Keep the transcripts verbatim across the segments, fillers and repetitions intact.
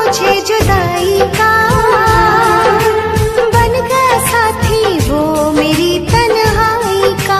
मुझे जुदाई का, बन गया साथी वो मेरी तन्हाई का।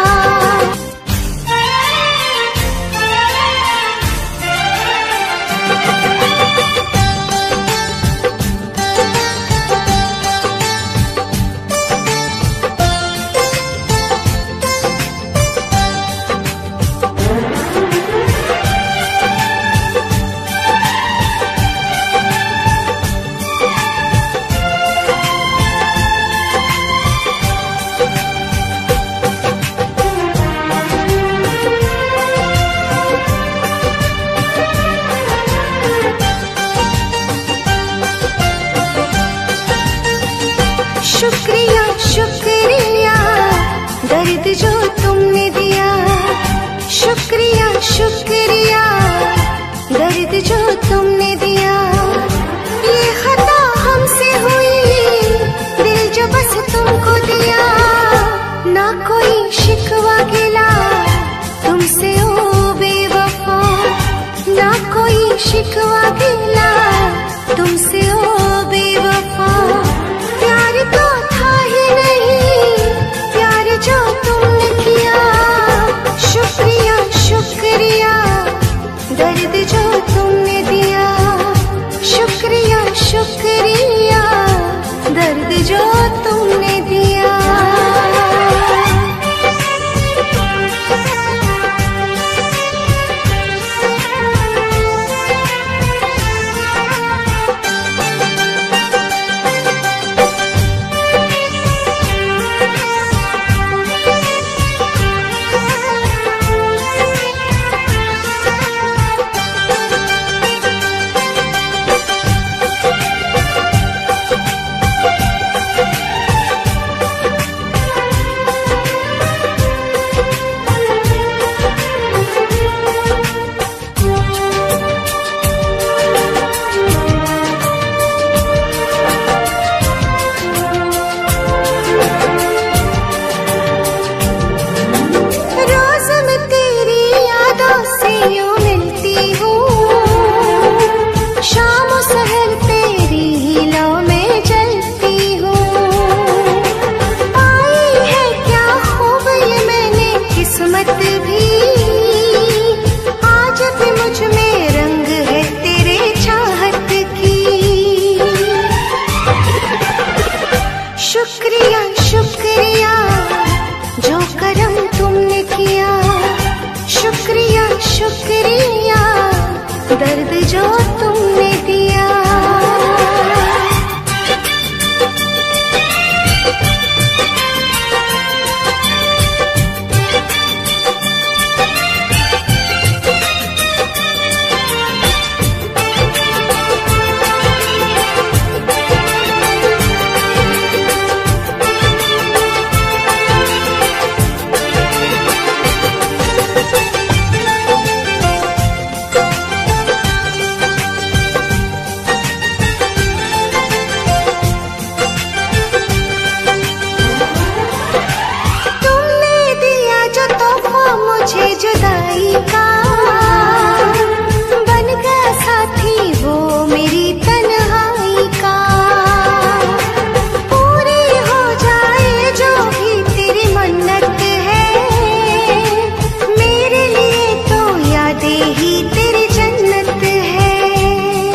शुक्रिया शुक्रिया दर्द जो तुमने दिया, शुक्रिया शुक्रिया दर्द जो तुमने दिया। ये खता हमसे हुई, दिल जो बस तुमको दिया। ना कोई शिकवा गिला तुमसे ओ बेवफा, ना कोई शिकवा गिला तुमसे ओ बेवफा। प्यार तो था ही नहीं, प्यार जो तुमने किया। शुक्रिया शुक्रिया दर्द जो तुमने दिया, शुक्रिया शुक्रिया दर्द जो तुमने दिया। शुक्रिया शुक्रिया जो करम तुमने किया, शुक्रिया शुक्रिया दर्द जो तुमने दिया। मुझे जुदाई का, बन गया साथी वो मेरी तन्हाई का। पूरी हो जाए जो भी तेरी मन्नत है, मेरे लिए तो यादें ही तेरी जन्नत है।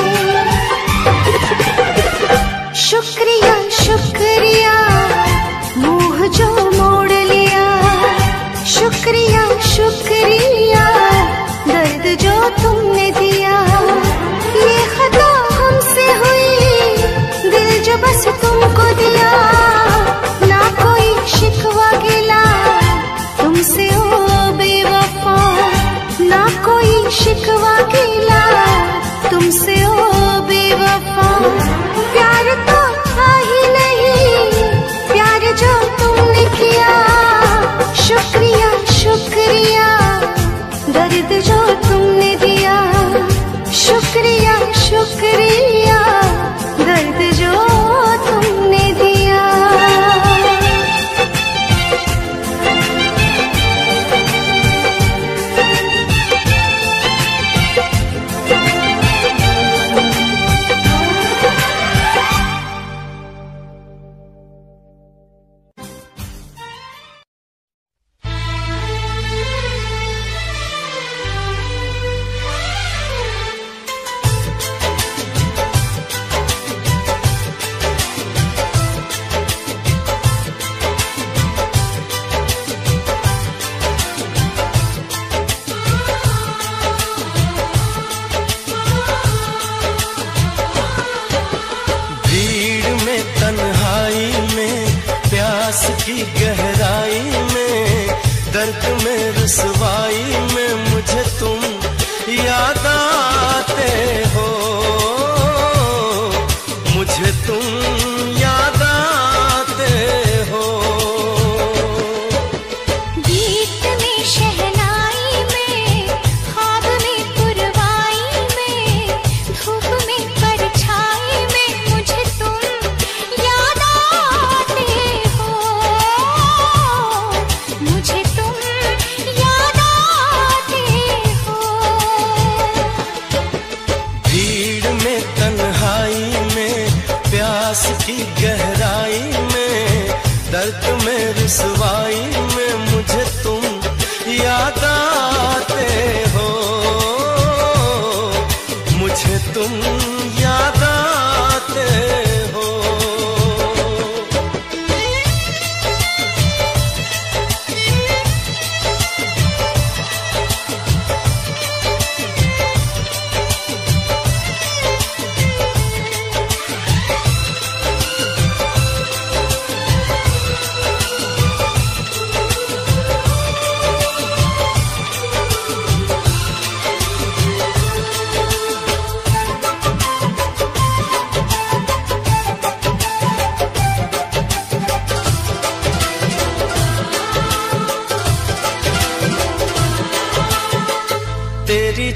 शुक्रिया शुक्रिया मुँह जो मोड़ लिया, शुक्रिया शुक्रिया दर्द जो तुमने दिया। ये खता हमसे हुई, दिल जो बस तुमको दिया। ना कोई शिकवा गिला तुमसे ओ बेवफा, ना कोई शिकवा गिला तुमसे ओ बेवफा। प्यार तो था ही नहीं, प्यार जो तुमने किया। शुक्रिया शुक्रिया दर्द जो तुमने दिया, शुक्रिया शुक्रिया दर्द जो तुमने दिया।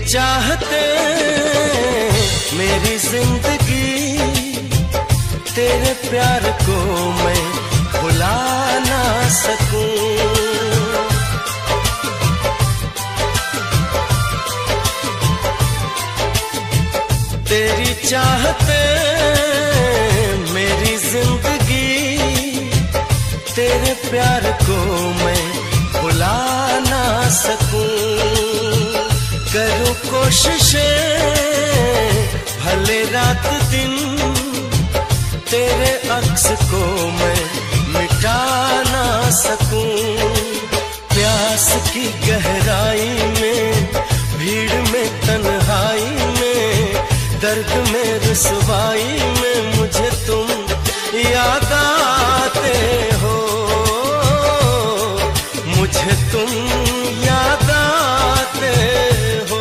चाहते मेरी जिंदगी, तेरे प्यार को मैं भुला ना सकूं। तेरी चाहते मेरी जिंदगी, तेरे प्यार को मैं भुला ना सकूं। करूं कोशिशें भले रात दिन, तेरे अक्स को मैं मिटा ना सकूं। प्यास की गहराई में, भीड़ में, तन्हाई में, दर्द में, रुसवाई में मुझे तुम याद आते हो, मुझे तुम याद आते हो।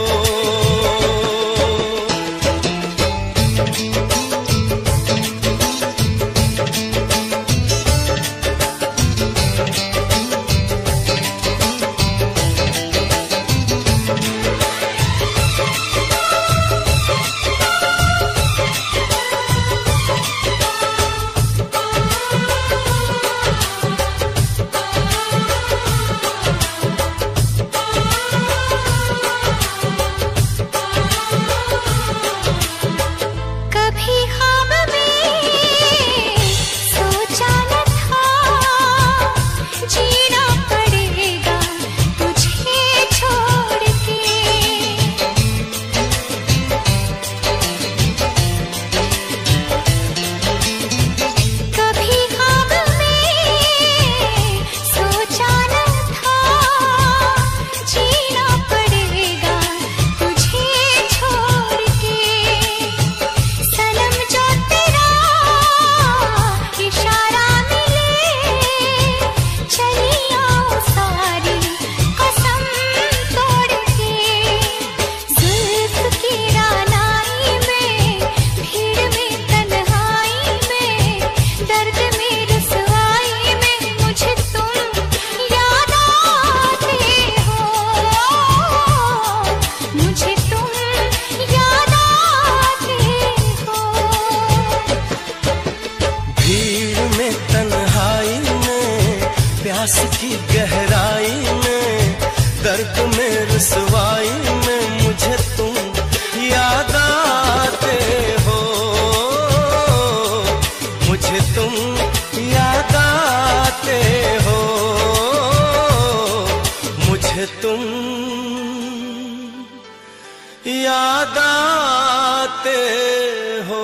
की गहराई में, दर्द में, रुसवाई में मुझे तुम याद आते हो, मुझे तुम याद आते हो, मुझे तुम याद आते हो।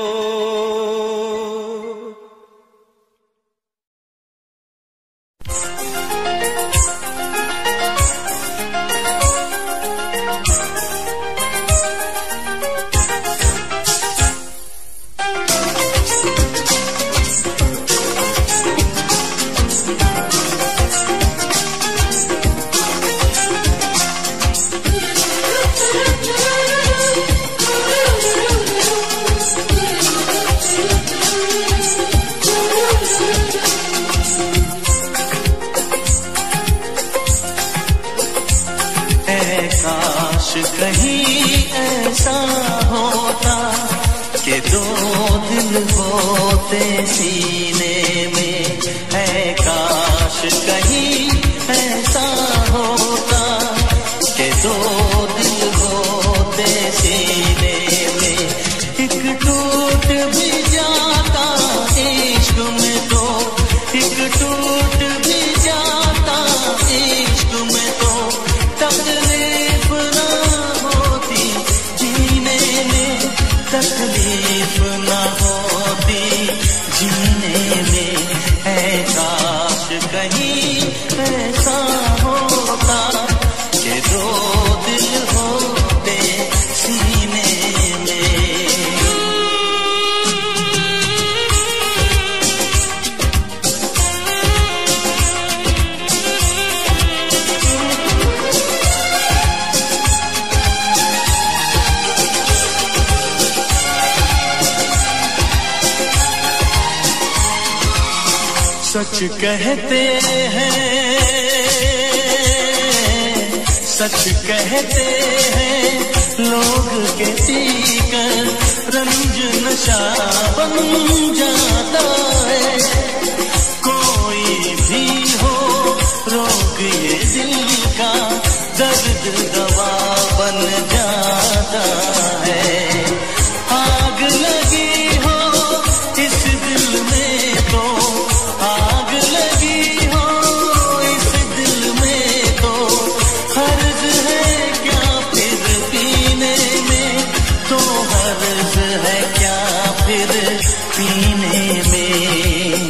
कहीं ऐसा होता कि दो दिल होते सीने में, है काश कहीं ऐसा होता कि दो दिल होते सीने में। एक टूट भी जाता इश्क में तो, एक टूट भी जाता इश्क में तो, तकलीफ ना होती जीने में, तकलीफ ना होती जीने में। है काश कहीं ऐसा होता कि दो दिल होते सीने में। सच कहते हैं, सच कहते हैं लोग के पीकर रंज नशा बन जाता है। कोई भी हो रोग ये दिल का दर्द दवा बन जाता है। आग लगी हो इस दिल में तो आग लगी हो इस दिल में तो हर्ज है क्या फिर पीने में, तो हर्ज है क्या फिर पीने में।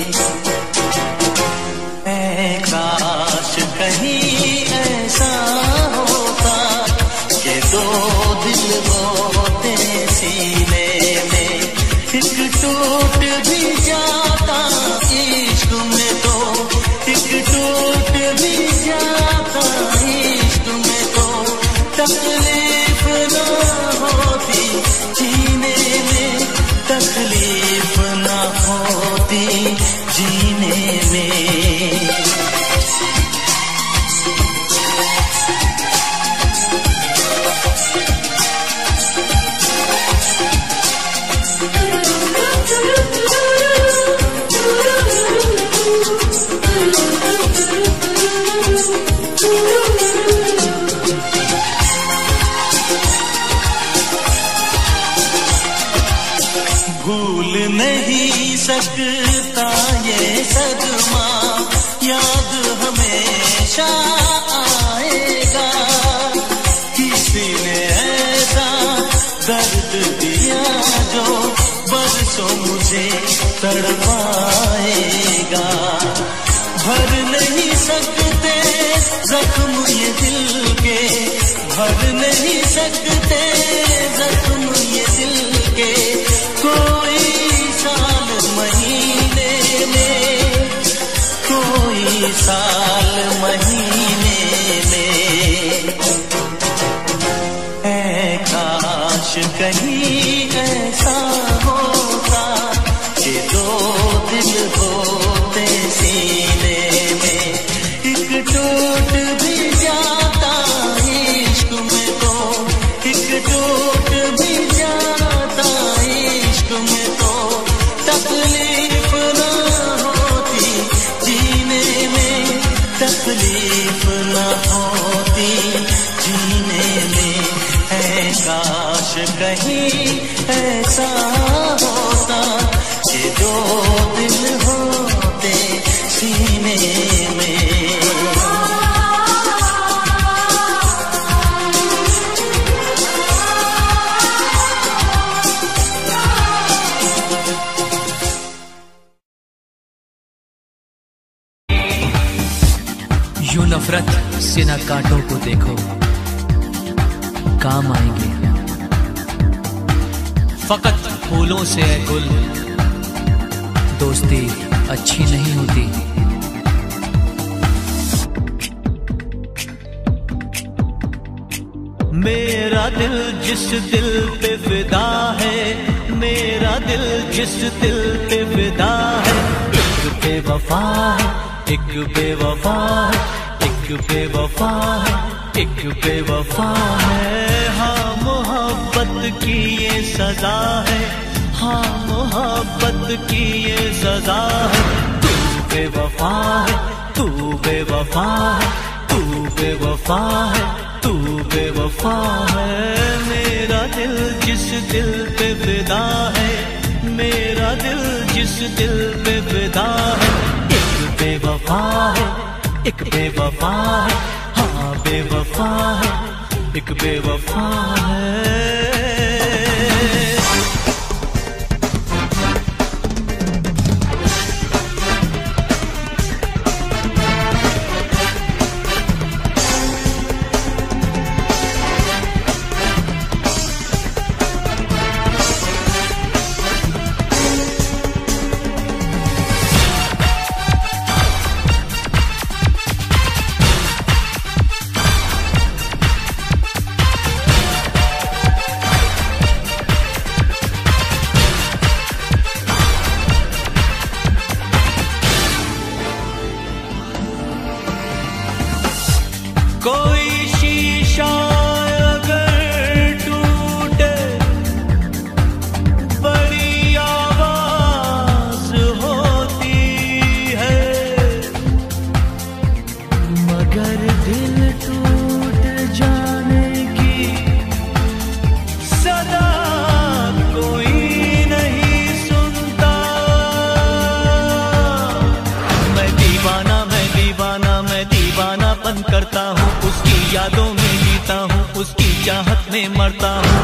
ऐ काश कहीं ऐसा होता कि दो दिल होते सीने में, एक टूट भी जाता इश्क में तो एक टूट भी जाता इश्क में तो तकलीफ ना होती जीने में, तकलीफ ना होती जीने में। भूल नहीं सकता ये सदमा, याद हमेशा आएगा। किसी ने ऐसा दर्द दिया जो बरसों मुझे तड़पाएगा। भर नहीं सकते जख्म ये दिल के, भर नहीं सकते जख्म ये दिल के। कोई साल महीने में, कोई साल महीने में। ऐ काश कहीं ऐसा होता कि दो दिल होते सीने में, एक टूट भी जाता इश्क में तो एक टूट भी जाता इश्क में तो तकलीफ ना होती जीने में, तकलीफ ना होती जीने में। है काश कहीं ऐसा होता कि दो दिल होते सीने में। यूं नफरत से न कांटों को देखो, काम आएंगे फकत फूलों से है गुल, दोस्ती अच्छी नहीं होती। मेरा दिल जिस दिल पे फिदा है, मेरा दिल जिस दिल पे फिदा है, एक बेवफा है एक बेवफा है एक बेवफा है एक बेवफा है। हाँ मोहब्बत की ये सजा है, हाँ मोहब्बत की ये सजा है। तू बेवफा है तू बेवफा है तू बेवफा है तू बेवफा है। मेरा दिल जिस दिल पे फिदा है, मेरा दिल जिस दिल पे फिदा है, एक बेवफा है एक बेवफा है, हाँ बेवफा है एक बेवफा है। करता हूँ, उसकी यादों में जीता हूँ, उसकी चाहत में मरता हूँ।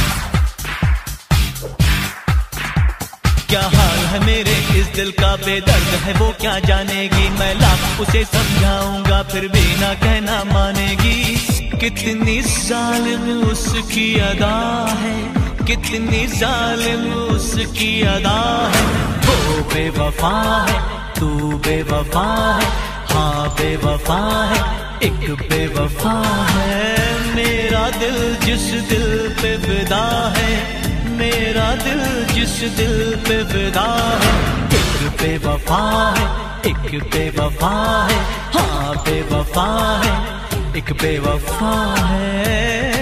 क्या हाल है मेरे इस दिल का, बेदर्द है वो क्या जानेगी। मैं लाख उसे समझाऊंगा फिर भी ना कहना मानेगी। कितनी जालिम उसकी अदा है, कितनी जालिम उसकी अदा है। वो बेवफा है, तू बेवफा है, हाँ बेवफा है, एक बेवफा है। मेरा दिल जिस दिल पे फिदा है, मेरा दिल जिस दिल पे फिदा है। एक बेवफा है, एक बेवफा है, हाँ बेवफा है, एक बेवफा है।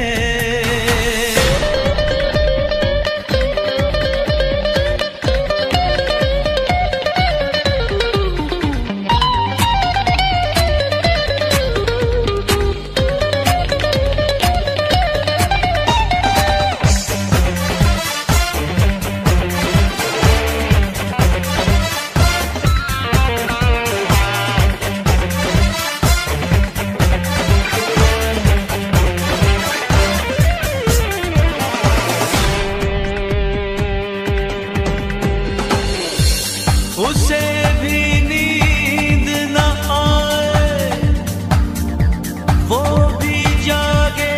उसे भी नींद न आए, वो भी जागे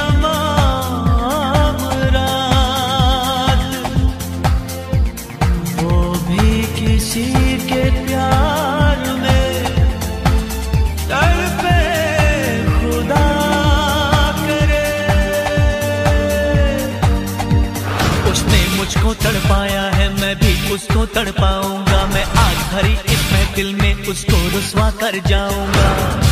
तमाम रात, वो भी किसी के प्यार में तड़पे खुदा करे। उसने मुझको तड़पाया है, मैं भी उसको तड़पाऊंगा। मैं आज भरी इस महफिल में उसको रुस्वा कर जाऊंगा।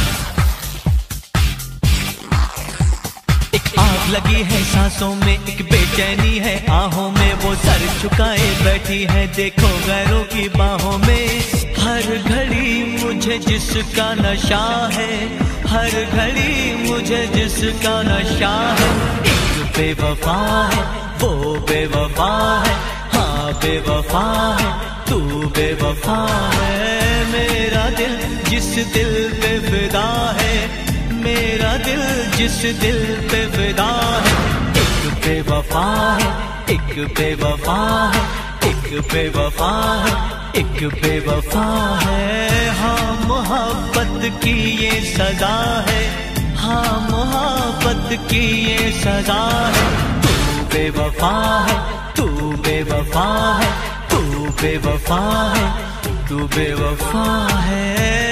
एक आग लगी है सांसों में, एक बेचैनी है आहों में। वो सर झुकाए बैठी है, देखो गैरों की बाहों में। हर घड़ी मुझे जिसका नशा है, हर घड़ी मुझे जिसका नशा है। एक बेवफा है, वो बेवफा है, हाँ बेवफा है, तू बेवफा है। मेरा दिल जिस दिल पे फिदा है, मेरा दिल जिस दिल पे फिदा है। एक बेवफा है, एक बेवफा है, एक बेवफा है, एक बेवफा है। हाँ मोहब्बत की ये सजा है, हाँ मोहब्बत की ये सजा है। तू बेवफा है, तू बेवफा है, तू बेवफा है, तू बेवफा है।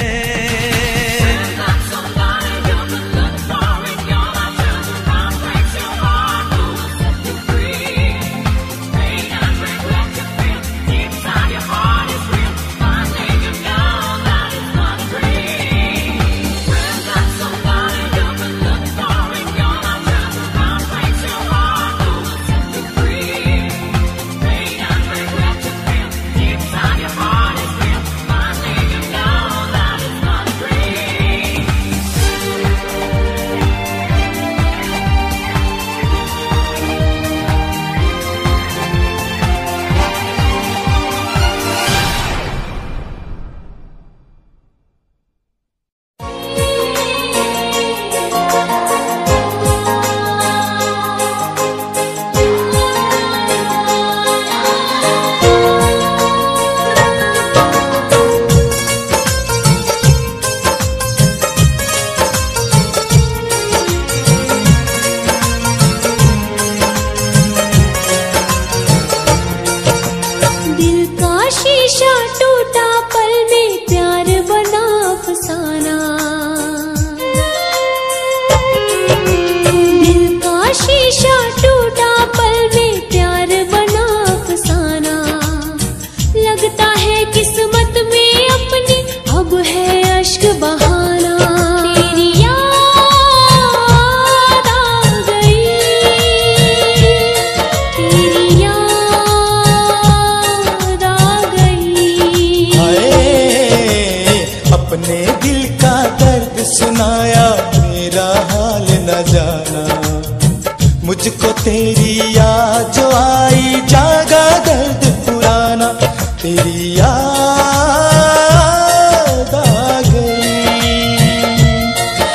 मुझको तेरी याद जो आई, जागा दर्द पुराना, तेरी याद आ गई।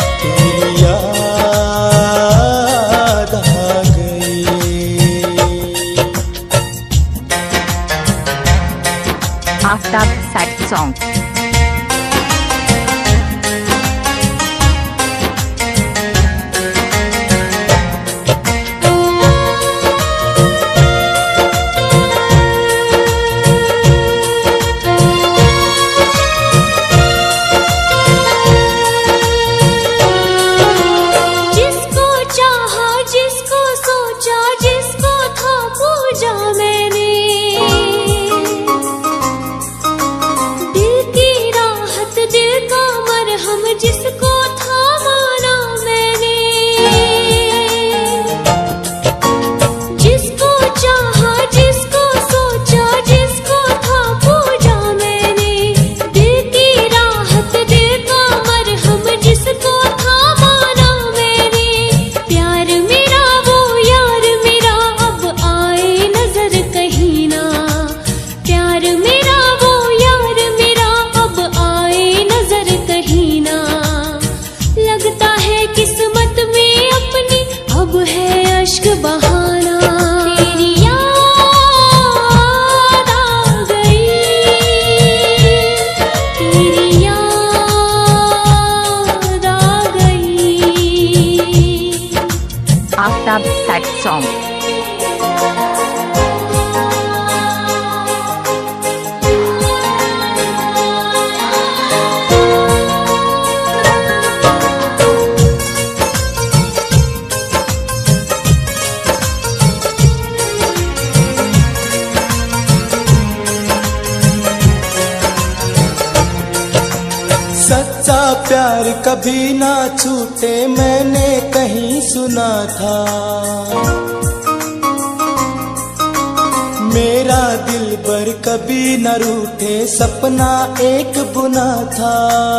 song. Aftab sad song. सच्चा प्यार कभी ना छूटे मैंने कहीं सुना था, मेरा दिलबर कभी न रूठे सपना एक बुना था।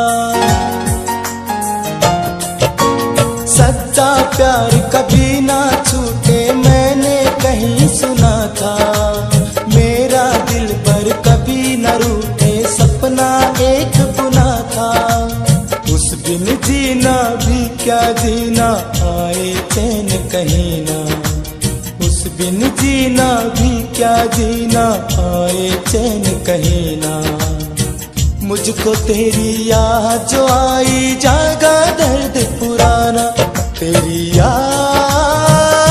सच्चा प्यार कभी ना छूटे मैंने कहीं सुना था, मेरा दिलबर कभी न रूठे सपना एक बुना था। उस बिन जीना भी क्या जीना आए चैन कहीं ना, उस बिन जीना भी क्या जीना आए चैन कहीं ना। मुझको तेरी याद जो आई जागा दर्द पुराना, तेरी याद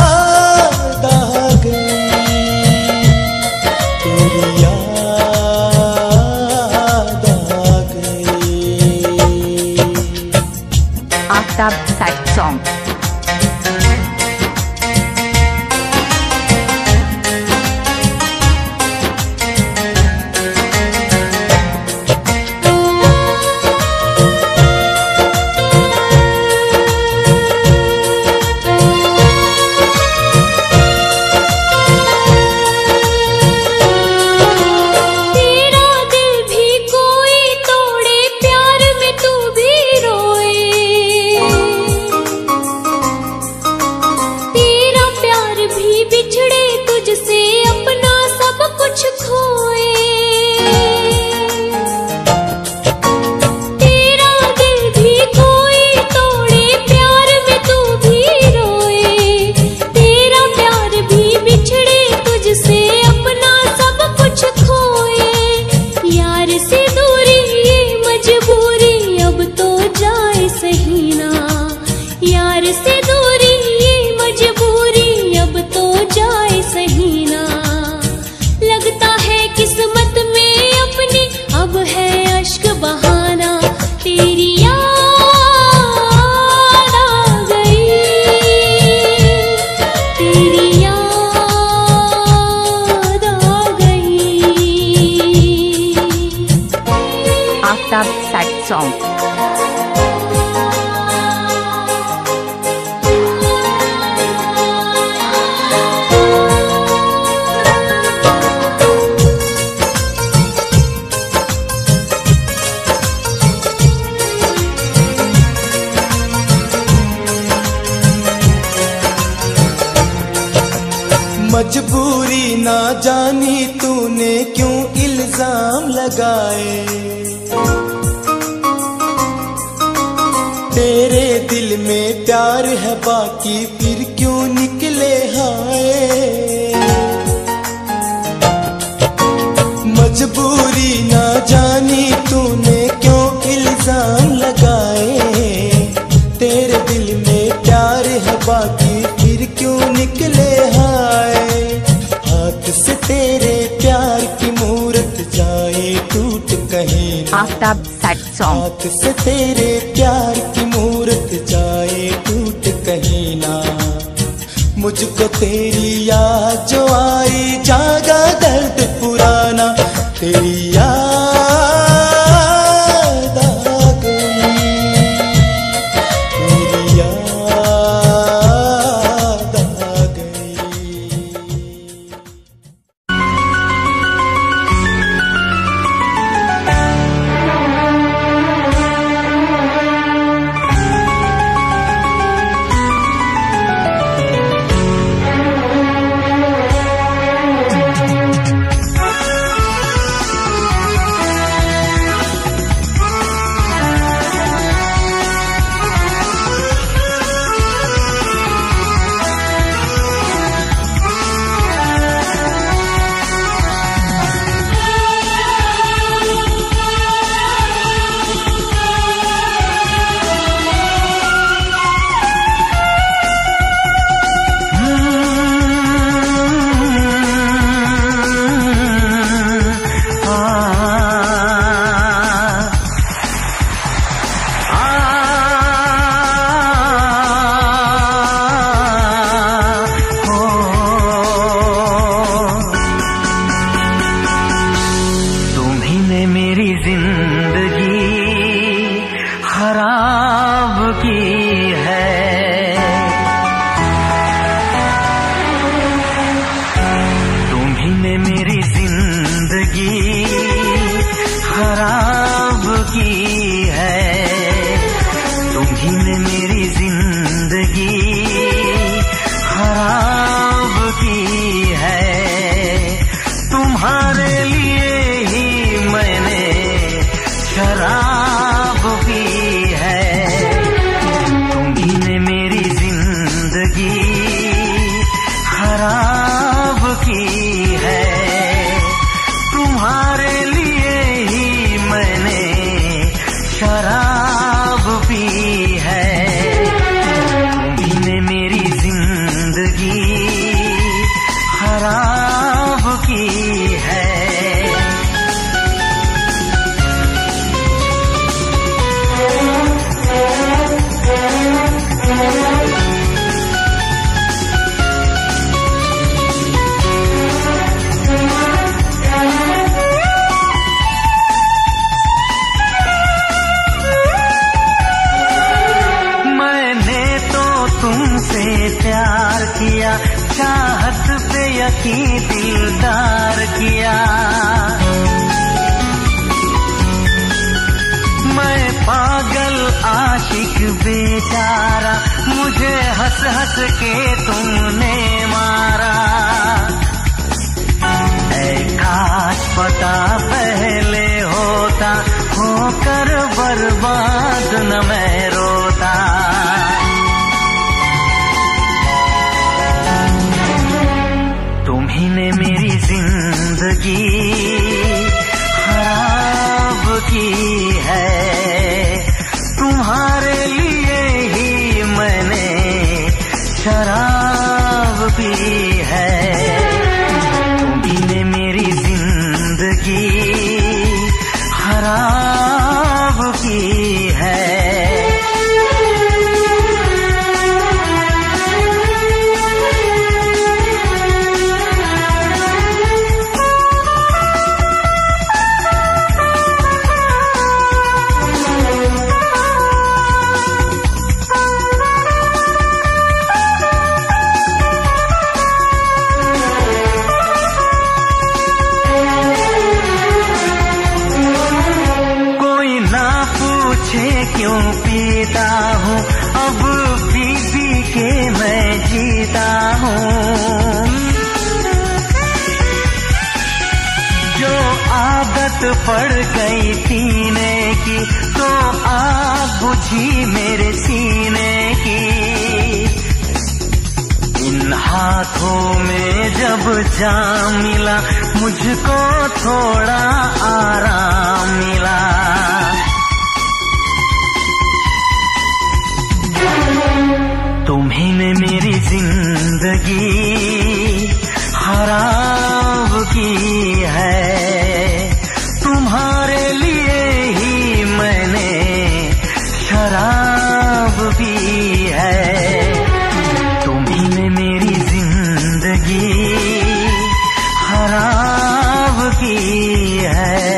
आ गई, तेरी याद आ गई। Aftab sad song. Aftab sad song. मजबूरी ना जानी तूने क्यों इल्जाम लगाए, तेरे दिल में प्यार है बाकी फिर क्यों निकले हाय। मजबूरी ना जानी क्यों निकले हाय। हाथ से तेरे प्यार की मूरत जाए टूट कहीं ना। Aftab sad song. हाथ से तेरे प्यार की मूरत जाए टूट कहीं ना। मुझको तेरी याद जो आई जागा दर्द पुराना। तेरी याद आ गई, तेरी याद आ गई। पड़ गई पीने की तो आग बुझी मेरे सीने की। इन हाथों में जब जाम मिला मुझको थोड़ा आराम मिला। तुम्ही ने मेरी जिंदगी जिंदगी खराब की है। तुम्हारे लिए ही मैंने शराब पी है। तुम्ही ने मेरी जिंदगी खराब की है।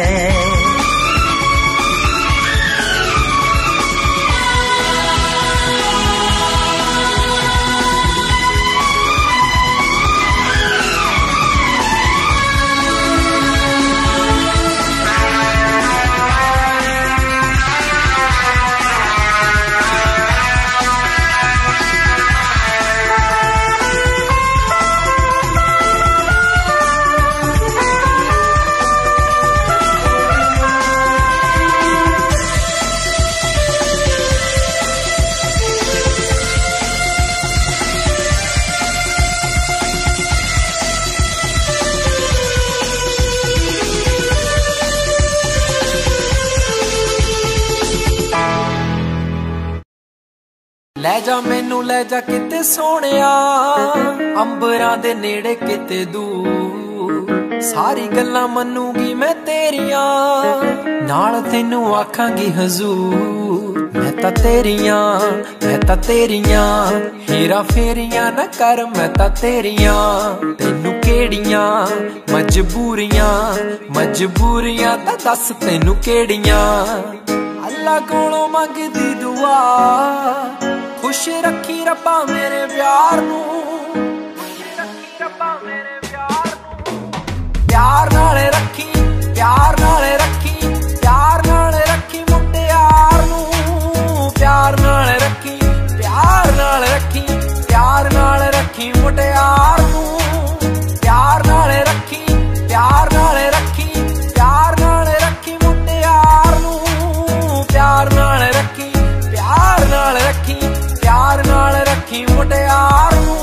ਲੈ ਜਾ ਮੈਨੂੰ ਲੈ ਜਾ ਕਿਤੇ ਸੋਹਣਿਆ, ਅੰਬਰਾਂ ਦੇ ਨੇੜੇ ਕਿਤੇ ਦੂਰ। ਸਾਰੀ ਗੱਲਾਂ ਮੰਨੂਗੀ ਮੈਂ ਤੇਰੀਆਂ, ਨਾਲ ਤੈਨੂੰ ਆਖਾਂਗੀ ਹਜ਼ੂਰ। ਮੈਂ ਤਾਂ ਤੇਰੀਆਂ ਮੈਂ ਤਾਂ ਤੇਰੀਆਂ ਹੀਰਾ ਫੇਰੀਆਂ ਨਾ ਕਰ, ਮੈਂ ਤਾਂ ਤੇਰੀਆਂ। ਤੈਨੂੰ ਕਿਹੜੀਆਂ ਮਜਬੂਰੀਆਂ ਮਜਬੂਰੀਆਂ ਤਾਂ ਦੱਸ ਤੈਨੂੰ ਕਿਹੜੀਆਂ। ਅੱਲਾ ਕੋਲੋਂ ਮੰਗਦੀ ਦੁਆ, खुश रखी रब्बा मेरे प्यार नू, खुश रखी रब्बा मेरे प्यार नू। प्यार नाले रखी प्यार नाले रखी प्यार नाले रखी मुटियार नू। प्यार नाले रखी प्यार नाले रखी प्यार नाले रखी मुटियार नू। प्यार नाले रखी प्यार नाले रखी प्यार नाले रखी मुटियार नू। प्यार नाले रखी प्यार नाले रखी प्यार नाल रखी मुटियार नू।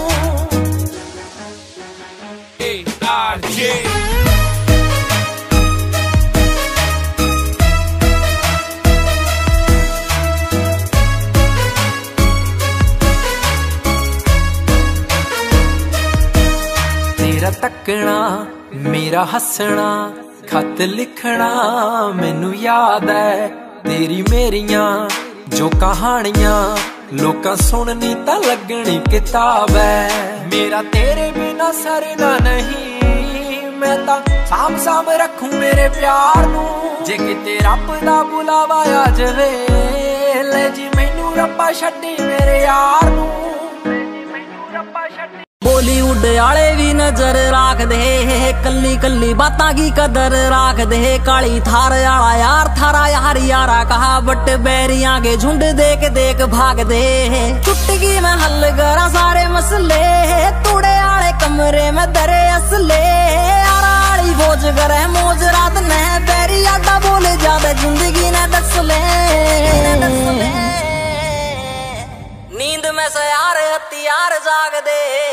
तेरा तकना मेरा हसना खत लिखना मैनू याद है। तेरी मेरियां जो कहानियां लोकां सुननी तां लगनी किताब है। मेरा तेरे बिना सरना नहीं, मैं तां साम साम रखूं मेरे प्यार नू। जे किते रब दा बुलावा आ जावे, ले जी मैनू रब्बा छड्डी मेरे यार नू। बॉलीवुड आले भी नजर राख दे, कल्ली कल्ली बातां की कदर राख दे। काली थार आला यार थारा यार यारा कहा, बट बैरियां के झुंड देख देख भाग दे। चुटकी में हल करा सारे मसले, तूड़े आले कमरे में दरे असले। यारा आली बोझ करे मौज रात ने, बैरी आडा बोले ज्यादा जिंदगी ने दस ले। नींद में से यार हथियार जाग दे।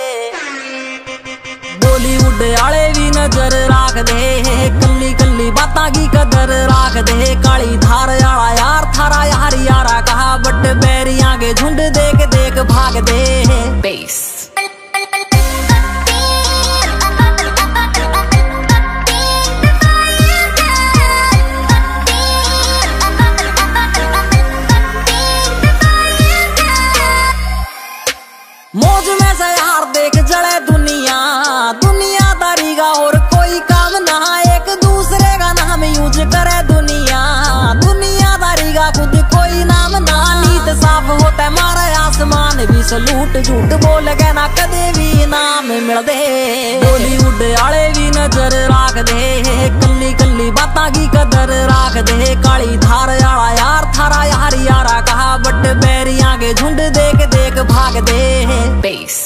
बॉलीवुड आले भी नजर राख दे, कल्ली कल्ली बातां की कदर राख दे। काली धार आला यार थारा यार यारा कहा, बट बैरियां के झुंड देख देख भाग दे। बेस मौज में से यार देख जले दुनिया, दुनियादारी का और कोई काम ना। एक दूसरे का नाम यूज करे दुनिया, दुनियादारी का खुद कोई नाम ना। नीत साफ होता मारा आसमान भी सलूट, झूठ बोल के ना कदे भी नाम मिल दे। बॉलीवुड आले भी नजर राख दे, कल्ली कल्ली बातां की कदर राख दे। काली धार आला यार थारा यार यारा कहा, बट बैरियां के झुंड देख देख भाग दे। बेस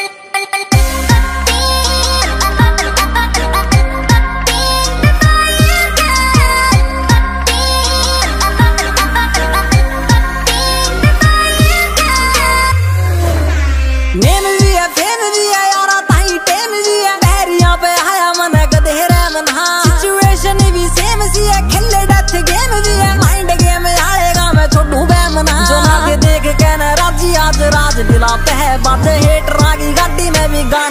नेम भी है फेम भी है यारा ताई टेम भी है। बैरियां पे आया मन गधे मना, सिचुएशन भी सेम सी है। खेले डेथ गेम भी है, माइंड गेम आएगा मैं छोड़ू बैमना। जो ना के देख कहना राजी आज राज दिलाते है, बातें हेट रागी गाड़ी में भी गा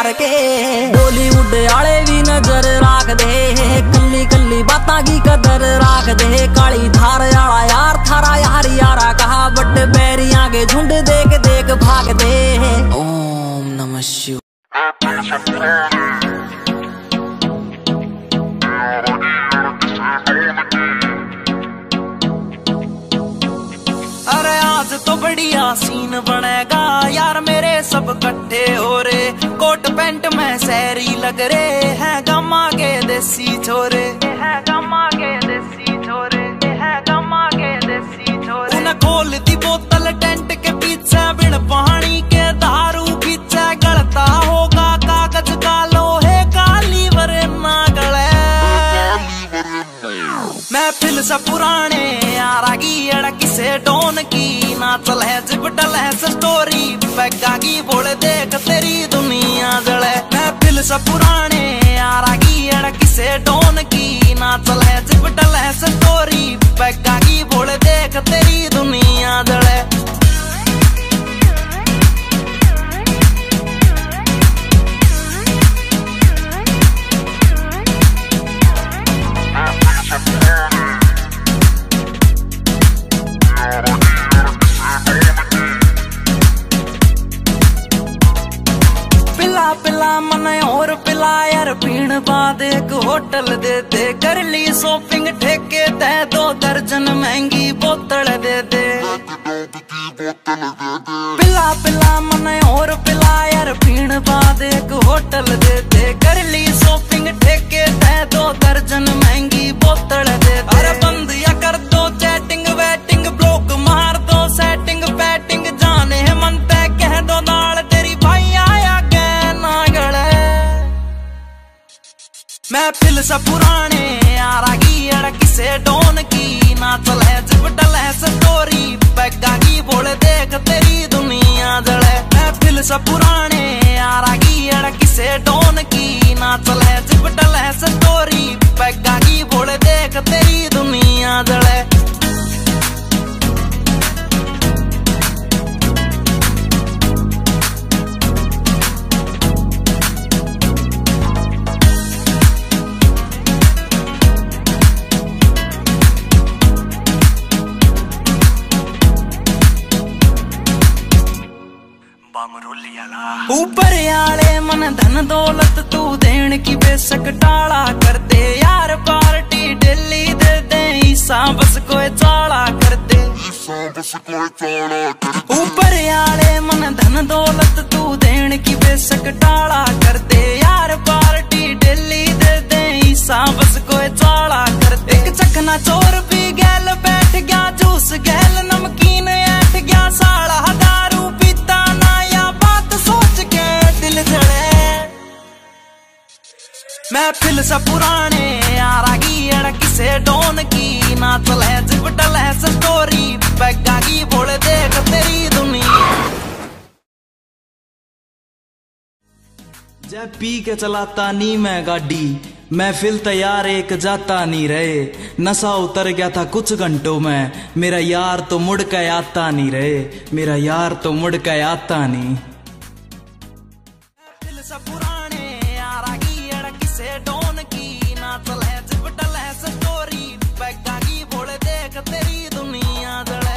के। बॉलीवुड आले भी नजर राख दे, कल्ली कल्ली बातां की कदर राख दे। काली धार आला यार थारा यार यारा कहा, बट बैरियां के झुंड देख देख भाग दे। ओम नमः शिवाय। अरे आज तो बढ़िया सीन बनेगा यार, मेरे सब इकट्ठे हो रे। कोट पैंट में सैरी लग रे हैं, गम्मा के देसी छोरे हैं, गम्मा के देसी छोरे हैं, गम्मा के देसी छोरे। उन्हें खोल दी बोतल टेंट के पीछे, बिन पानी के दारू पीछे। गलता होगा कागज का लोहे का लीवर ना गले। महफिल से पुराने यारा की अड़क से डोन की ना चले जिपटल है स्टोरी पैगा की बोले देख तेरी दुनिया जले। महफिल से पुराने यारा की अड़क से डोन की ना चले जिपटल है स्टोरी पैगा की बोले देख तेरी दुनिया जले। पिला पिला मन और पिला यार, पीण बाद एक होटल दे दे। कर ली शॉपिंग ठेके दे, दो दर्जन महंगी बोतल दे दे। पिला पिला मन और पिला यार, पीण बाद एक होटल दे दे। कर ली शॉपिंग ठेके दे, दो दर्जन महंगी बोतल दे दे। अरे बंद या कर दो चैटिंग वेटिंग, ब्लॉक मार दो सेटिंग पैटिंग। जाने मन पे कह दो नाल तेरी भाई आया महफिल से पुराने यारा की अड़क से डोन की ना चले जिपटल है स्टोरी पैगा की बोले देख तेरी दुनिया जले। महफिल से पुराने यारा की अड़क से डोन की ना चले जिपटल है स्टोरी पैगा की बोले देख तेरी दुनिया जले। ऊपर आले मन धन दौलत तू देन की बेशक टाला कर दे यार। पार्टी दिल्ली दे दे ईसा बस कोई चाला कर दे। ऊपर आले मन धन दौलत तू देन की बेशक टाला कर दे यार। पार्टी दिल्ली दे दे ईसा बस कोई चाला कर दे। एक चखना चोर भी गैल बैठ गया, जूस गैल नमकीन ऐठ गया। साला दारू पीता ना या बात सोच के दिल जले। महफिल से पुराने यारा की अड़क से डोन की ना चले जिपटल है स्टोरी पैगा की बोले देख तेरी दुनिया। जय पी के चलाता नी मैं गाड़ी, महफिल तैयार एक जाता नहीं रहे। नशा उतर गया था कुछ घंटों में, मेरा यार तो मुड़ के आता नहीं रहे। मेरा यार तो मुड़ के आता नहीं। पुराने यारा की अड़क से डोन की ना चले जिपटल है स्टोरी पैगा की बोले देख तेरी दुनिया जले।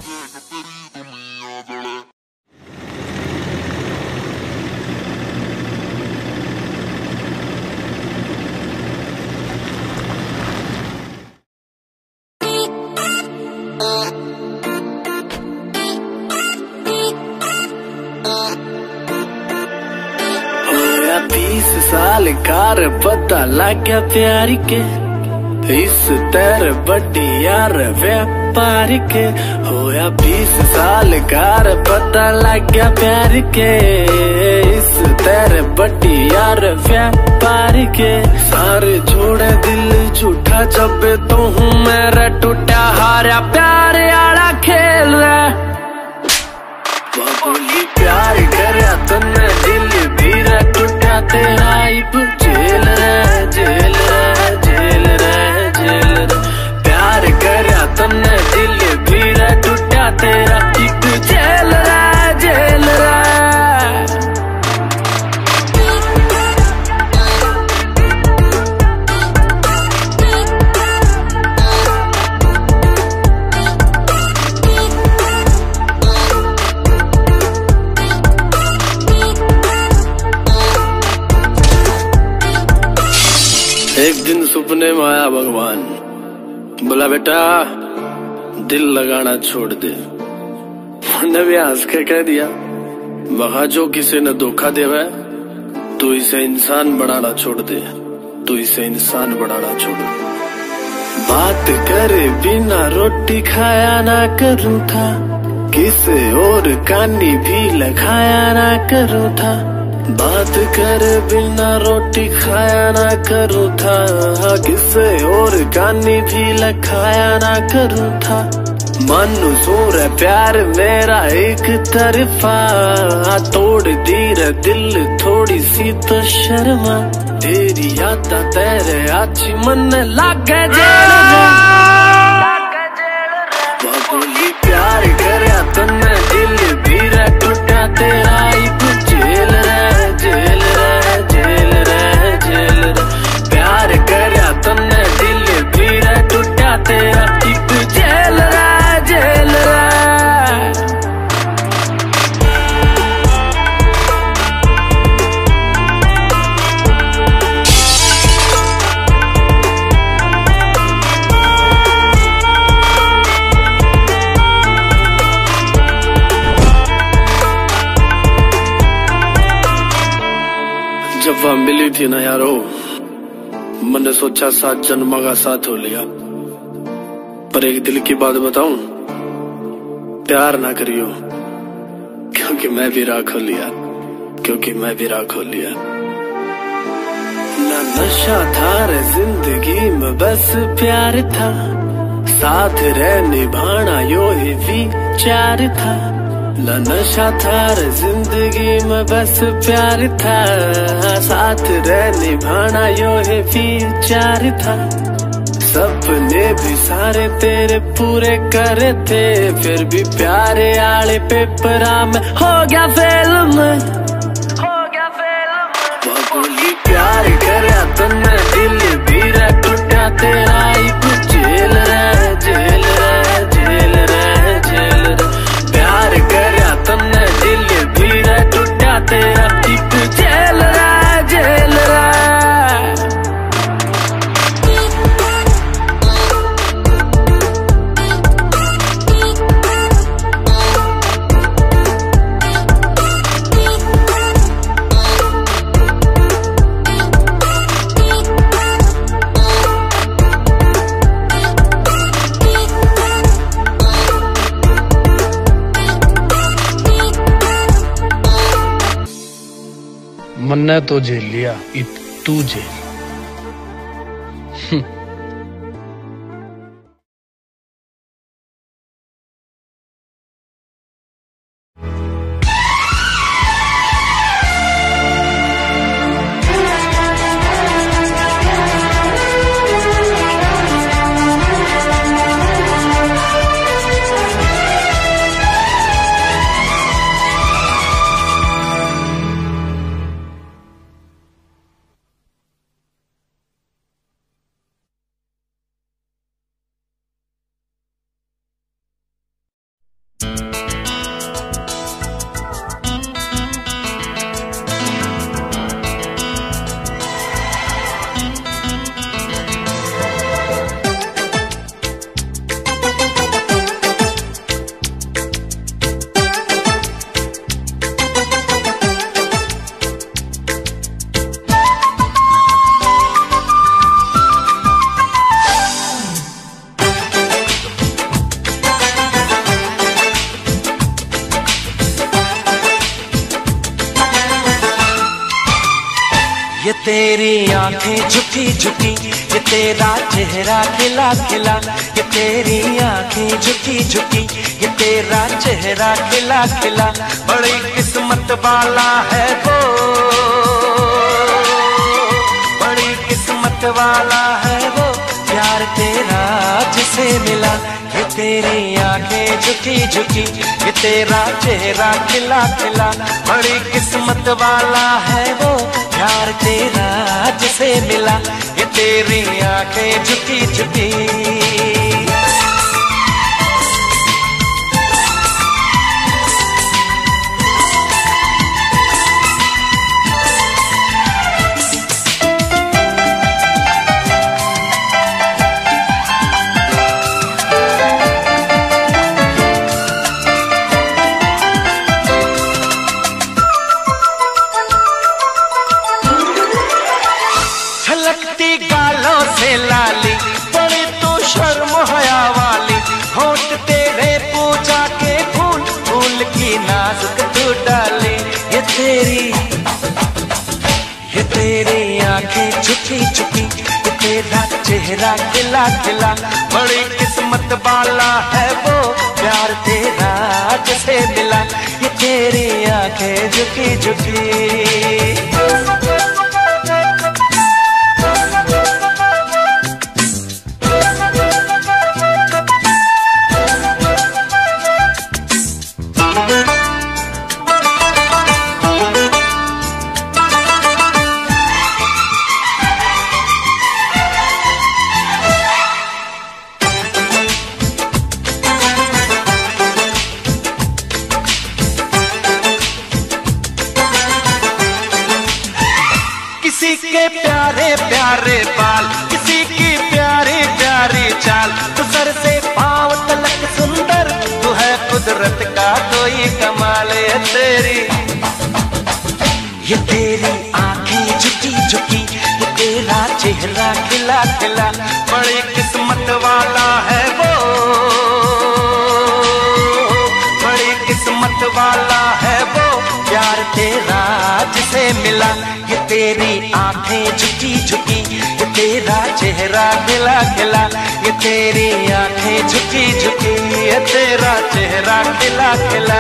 बीस साल कार पता लग गया प्यार के, इस तेरे बड्डी यार व्यापार के। होया बीस साल कार पता लग गया प्यार के, इस तेरे बड्डी यार व्यापार के। सारे छोड़े दिल झूठा जब तो हूँ मेरा टूटा हारा प्यार आला खेल रहा। बाबूली प्यार करया तन्ने दिल भीरा टूटा तेरा इब जेल रे जेल रे जेल रे जेल रे। प्यार करया तन्ने दिल भीरा टूटा तेरा इब जेल रे जेल रे। एक दिन सपने में आया भगवान, बोला बेटा दिल लगाना छोड़ दे। मैंने भी हंस के कह दिया, मगा जो किसी ने धोखा देवा तो इसे इंसान बनाना छोड़ दे, तो इसे इंसान बनाना छोड़ दे। बात करे बिना रोटी खाया ना करूँ था, किसे और कानी भी लगाया ना करूँ था। बात करे बिना रोटी खाया ना करूँ था, किसे और कानी भी लगाया ना करूँ था। मंजूर है प्यार मेरा एक तरफा, तोड़ दी रे दिल थोड़ी सी तो शर्मा। तेरी याद तेरे आची मन लागे जेल बोली प्यार करया तन्ने दिल भी रे टूटा तेरा एक जेल रे जेल रे जेल रे जेल रे। प्यार करया तन्ने दिल भी रे टूटा तेरा एक जेल रे जेल रे। जब वह मिली थी ना यारो, मैंने सोचा सात जन्म का साथ हो लिया। पर एक दिल की बात बताऊं, प्यार ना करियो, क्योंकि मैं भी राख हो लिया, क्योंकि मैं भी राख हो लिया। ना नशा था रे जिंदगी में बस प्यार था, साथ रह निभाना यो ही विचार था। न नशा था रे जिंदगी में बस प्यार था, साथ रह निभाना यो है विचार था। सपने भी सारे तेरे पूरे करे थे, फिर भी प्यारे आले पेपरा में हो गया फेल में, हो गया फेल में। वो बोली प्यार करया तन्ने दिल भी रे टूटा तेरा एक जेल रे जेल रे जेल रे जेल रे। प्यार करया तन्ने दिल भी रे टूटा तेरा एक जेल रे जेल रे। मन्ने तो झेल लिया, तू झेल। ये तेरी आंखें झुकी झुकी, ये तेरा चेहरा खिला खिला। ये तेरी आंखें झुकी झुकी, ये तेरा चेहरा खिला खिला। बड़ी किस्मत वाला है वो, बड़ी किस्मत वाला है वो, प्यार तेरा जिसे मिला। ये तेरी आंखें झुकी झुकी, ये तेरा चेहरा खिला खिला। बड़ी किस्मत वाला है वो, प्यार तेरा जिसे मिला। ये तेरी आंखें झुकी झुकी। लगती गालों से लाली, बड़ी तू शर्म हया वाली, होठ तेरे पूजा के फूल, फूल की नाजुक तू डाली। ये तेरी ये तेरी आंखें झुकी झुकी, ये तेरा चेहरा खिला खिला, बड़ी किस्मत वाला है वो प्यार तेरा जैसे मिला। ये तेरी आंखें झुकी झुकी। किसी के प्यारे प्यारे बाल, किसी की प्यारी प्यारी चाल, तू सर से पांव तलक सुंदर, तू है कुदरत का कोई कमाल। है तेरी ये तेरी आंखें झुकी झुकी, ये तेरा चेहरा खिला खिला, बड़ी किस्मत वाला है वो, बड़ी किस्मत वाला है वो प्यार तेरा जिसे मिला। ये तेरी आंखें झुकी झुकी, ये तेरा चेहरा खिला खिला, ये तेरी आंखें झुकी झुकी, ये तेरा चेहरा खिला खिला।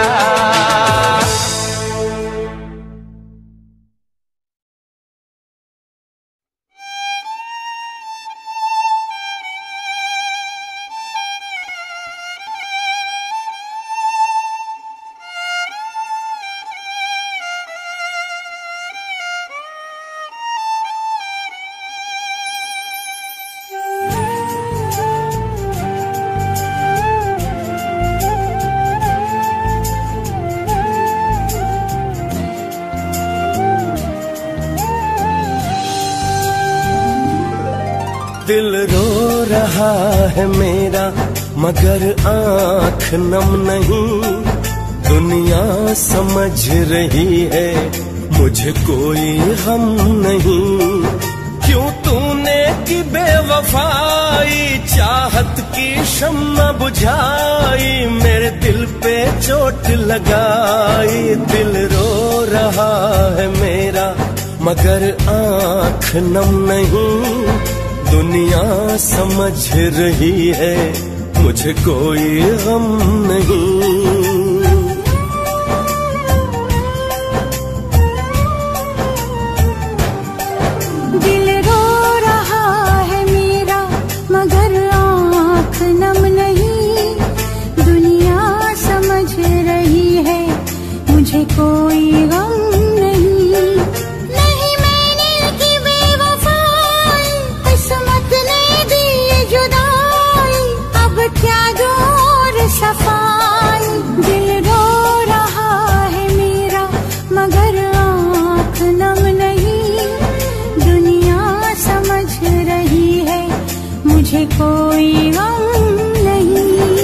दिल रो रहा है मेरा मगर आँख नम नहीं, दुनिया समझ रही है मुझे कोई हम नहीं। क्यों तूने की बेवफाई चाहत की शम्मा बुझाई, मेरे दिल पे चोट लगाई। दिल रो रहा है मेरा मगर आँख नम नहीं, दुनिया समझ रही है मुझे कोई गम नहीं। दिल रो रहा है मेरा मगर आँख नम नहीं, दुनिया समझ रही है मुझे कोई गम नहीं। नहीं मैंने की बेवफाई, किस्मत ने दी जुदाई, अब क्या दूर सफाई। दिल रो रहा है मेरा मगर आँख नम नहीं, दुनिया समझ रही है मुझे कोई गम नहीं।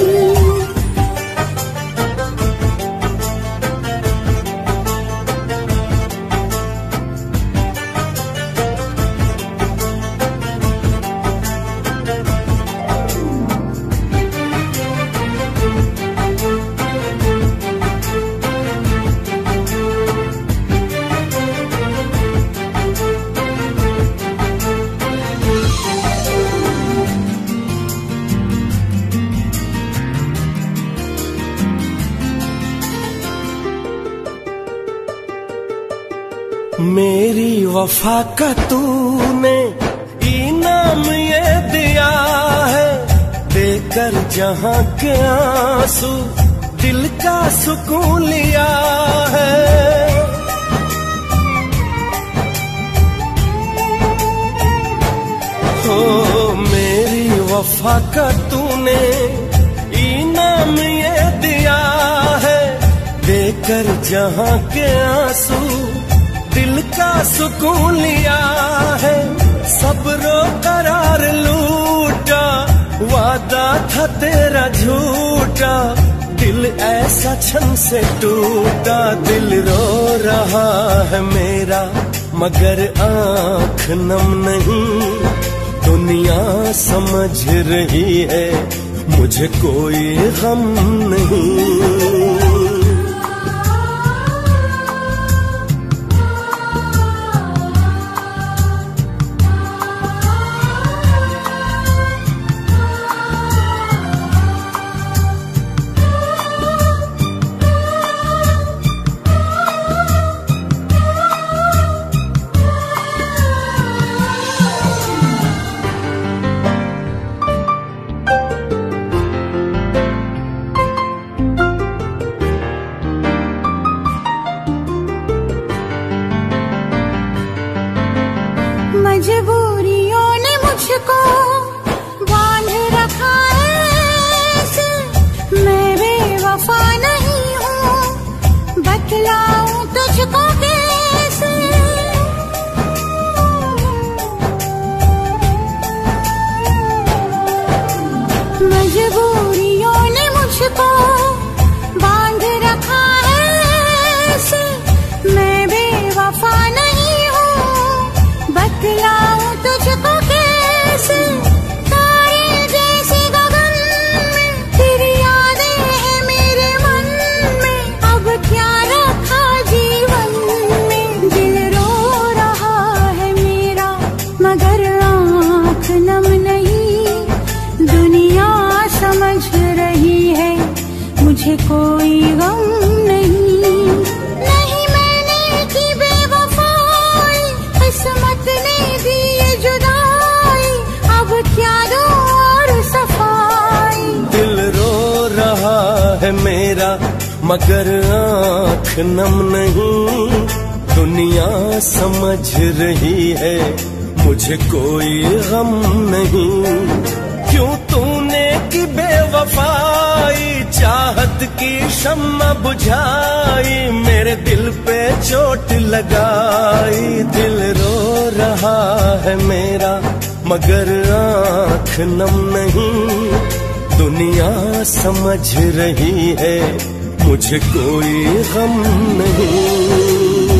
मेरी वफा का तूने इनाम ये दिया है, देकर जहां के आंसू दिल का सुकून लिया है। हो मेरी वफा का तूने इनाम ये दिया है, देकर जहां के आंसू दिल का सुकून लिया है। सब्रो करार लूटा, वादा था तेरा झूठा, दिल ऐसा छन से टूटा। दिल रो रहा है मेरा मगर आँख नम नहीं। दुनिया समझ रही है मुझे कोई गम नहीं। मजबूरियों ने मुझको बांध रखा है ऐसे, मैं बेवफा नहीं हूँ, बतलाऊं तुझको कैसे। मजबूरियों ने मुझको बांध रखा है ऐसे, मैं बेवफा नहीं हूँ, बतलाऊं तुझको कैसे। तारे जैसे गगन में तेरी यादें हैं मेरे मन में, अब क्या रखा जीवन में। दिल रो रहा है मेरा मगर आँख नम नहीं। दुनिया समझ रही है मुझे कोई गम नहीं। नहीं मैंने की बेवफाई, किस्मत ने दी ये जुदाई, अब क्या दो और सफाई। दिल रो रहा है मेरा मगर आँख नम नहीं। दुनिया समझ रही है मुझे कोई गम नहीं। क्यों तूने की बेवफाई, चाहत की शम्मा बुझाई, मेरे दिल पे चोट लगाई। दिल रो रहा है मेरा मगर आँख नम नहीं। दुनिया समझ रही है मुझे कोई गम नहीं।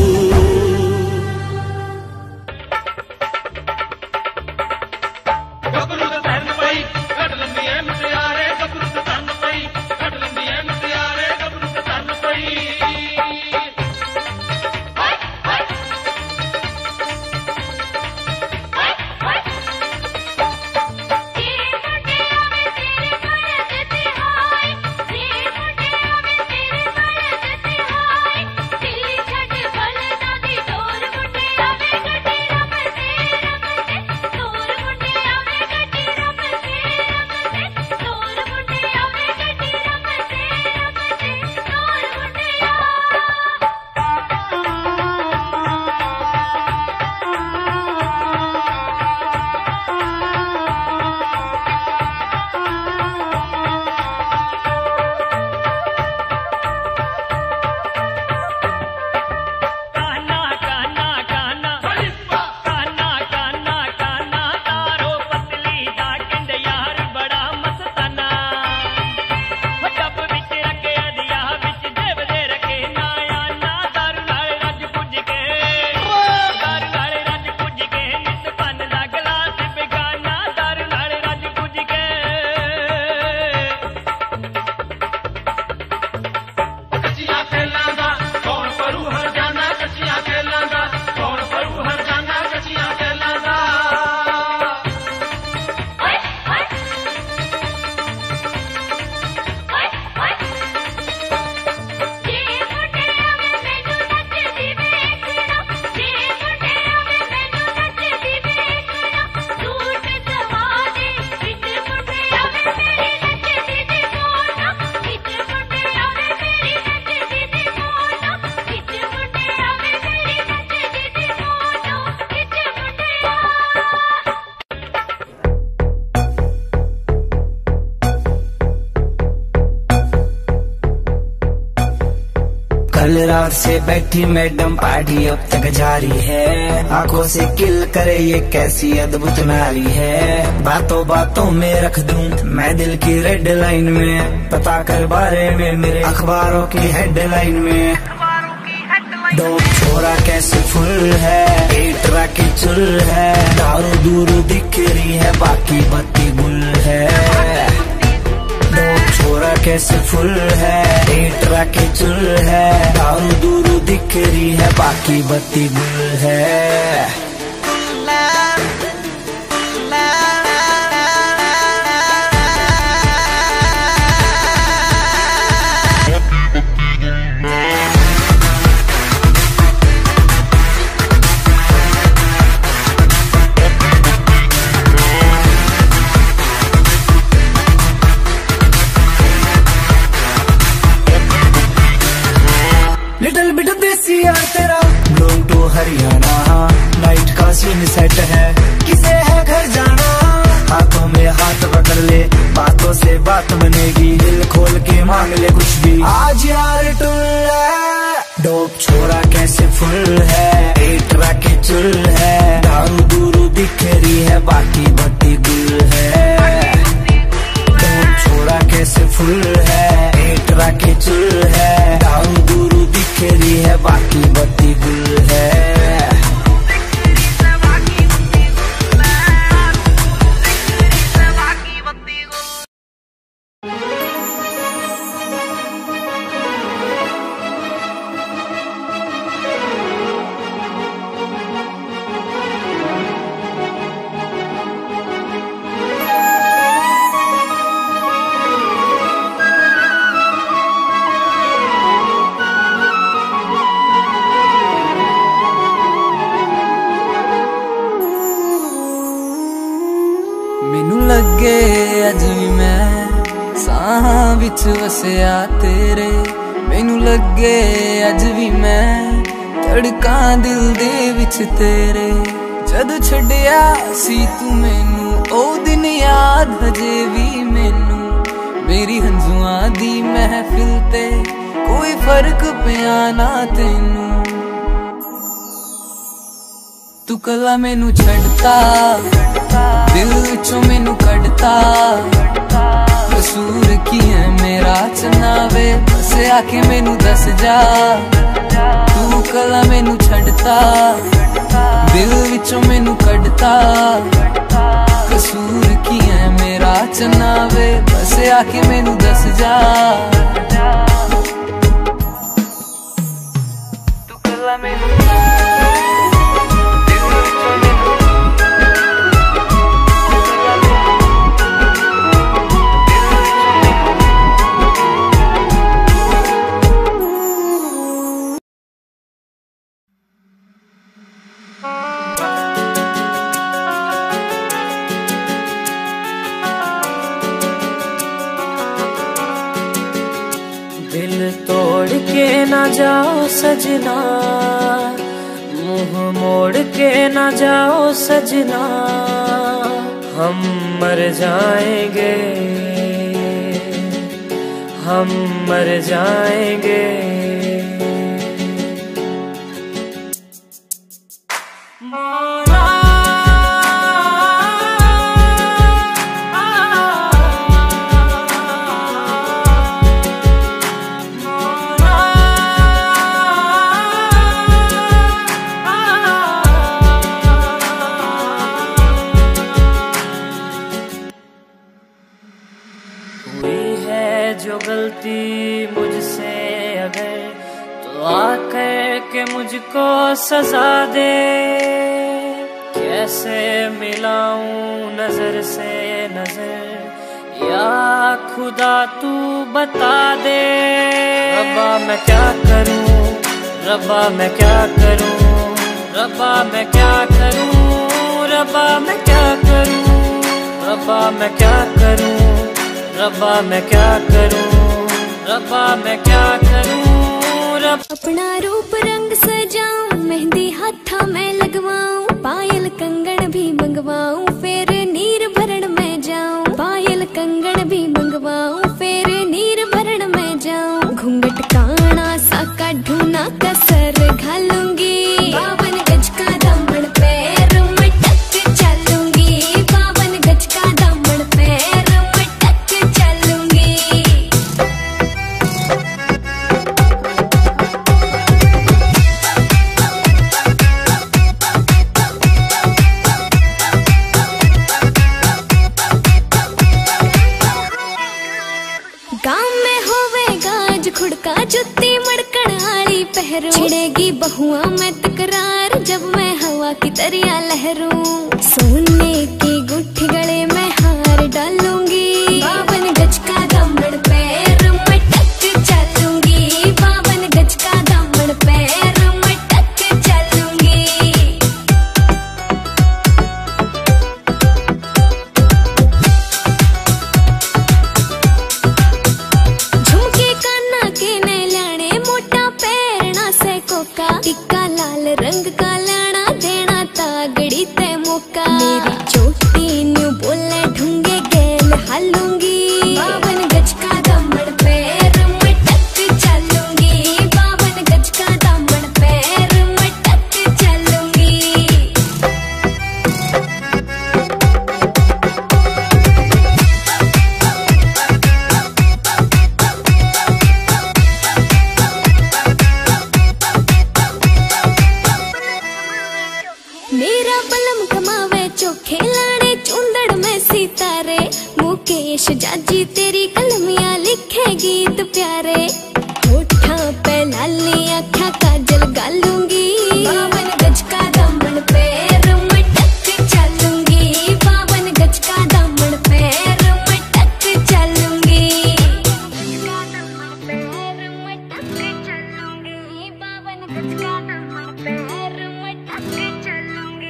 कल रात से बैठी मैडम पार्टी अब तक जारी है, आंखों से किल करे ये कैसी अद्भुत नारी है। बातों बातों में रख दूं मैं दिल की रेड लाइन में, पता कर बारे में मेरे अखबारों की हेडलाइन में। दो छोरा कैसे फुल है चुल है, दारू दूर दिख रही है बाकी बत्ती गुल है। नोक छोरा कैसे फुल है, एटरा के चुल है, दारू दूर दिख रही है बाकी बत्ती गुल है। लिटिल बिट देसी यार तेरा बिलोंग टू हरियाणा, नाइट का सीन सेट है, किसे है घर जाना। हाथों में हाथ पकड़ ले, बातों से बात बनेगी, दिल खोल के मांग ले कुछ भी। आज यार टुल है, डोप छोरा कैसे फुल है, एटरा के चुल है, दारू दूरू दिख रही है बाकी बत्ती गुल है। डोप छोरा कैसे फुल है, एटरा के चुल है, दारू दूरू दिख रही है बाकी बत्ती गुल है। मैनू लगे अज भी मैं साहां विच वसिया तेरे, मैनू लगे अज भी मैं धड़कां दिल दे विच तेरे। जद छड्डिया सी तू मैनू ओ दिन याद हजे भी मैनू, मेरी हंजुआं दी महफिल ते कोई फर्क पिया ना तैनू। तू कला मैनू छड़ता, दिल विचों मैनू कढ़ता, कसूर की है मेरा चनावे, बस आके मैनू दस जा। तू कला मैनू छड़ता, दिल विचों मैनू कढ़ता, कसूर की है मेरा चनावे, बस आके मैनू दस जा। तू कला मैनू ना जाओ सजना, मुंह मोड़ के ना जाओ सजना, हम मर जाएंगे, हम मर जाएंगे। जो गलती मुझसे अगर तो आकर के मुझको सजा दे, कैसे मिलाऊं नजर से नजर, या खुदा तू बता दे। रब्बा मैं क्या करूं, रब्बा मैं क्या करूं, रब्बा मैं क्या करूं, रब्बा मैं क्या करूं, रब्बा मैं क्या करूं, रब्बा मैं क्या करूं, रब्बा मैं क्या करूं। रब अपना रूप रंग सजाऊं, मेहंदी हाथा मैं लगवाऊं, पायल कंगन भी मंगवाऊं, फिर नीर भरण में जाऊं, पायल कंगन भी मंगवाऊं, फिर नीर भरण में जाऊं। घूंघट काना सा काढूं ना कसर घालूंगी, बावन गज का दामन पैर में टक चलूंगी, बावन गज का दामन पैर हुआ मैं तकरार जब मैं हवा की तरिया लहरूं। सोने की गुट्ठी गले में हार डालूंगी, बावन गज का दामन पैर में टक चलूंगी, बावन गज का दामन पैर में टक चलूंगी। झुमके काना के ने लाने मोटा पैरना से कोका, टिक्का लाल रंग का लाना देना तागड़ी ते मौका। मेरी चोटी न्यू बोले ढूंगे गेल हालूंगी, बावन गज का दामन पैर में टक चलूंगी, बावन गज का दामन पैर में टक चलूंगी। मेरा बलम कमावे चोखे लाड़े चुंदड़ में सितारे, मुकेश जाजी तेरी कलमियां लिखे गीत प्यारे। होठा पे लाली आँखा काजल गालूंगी, बावन गज का दामन पैर में टक चलूंगी, बावन गज का दामन पैर में टक चलूंगी। बावन गज का दामन पैर में टक चलूंगी।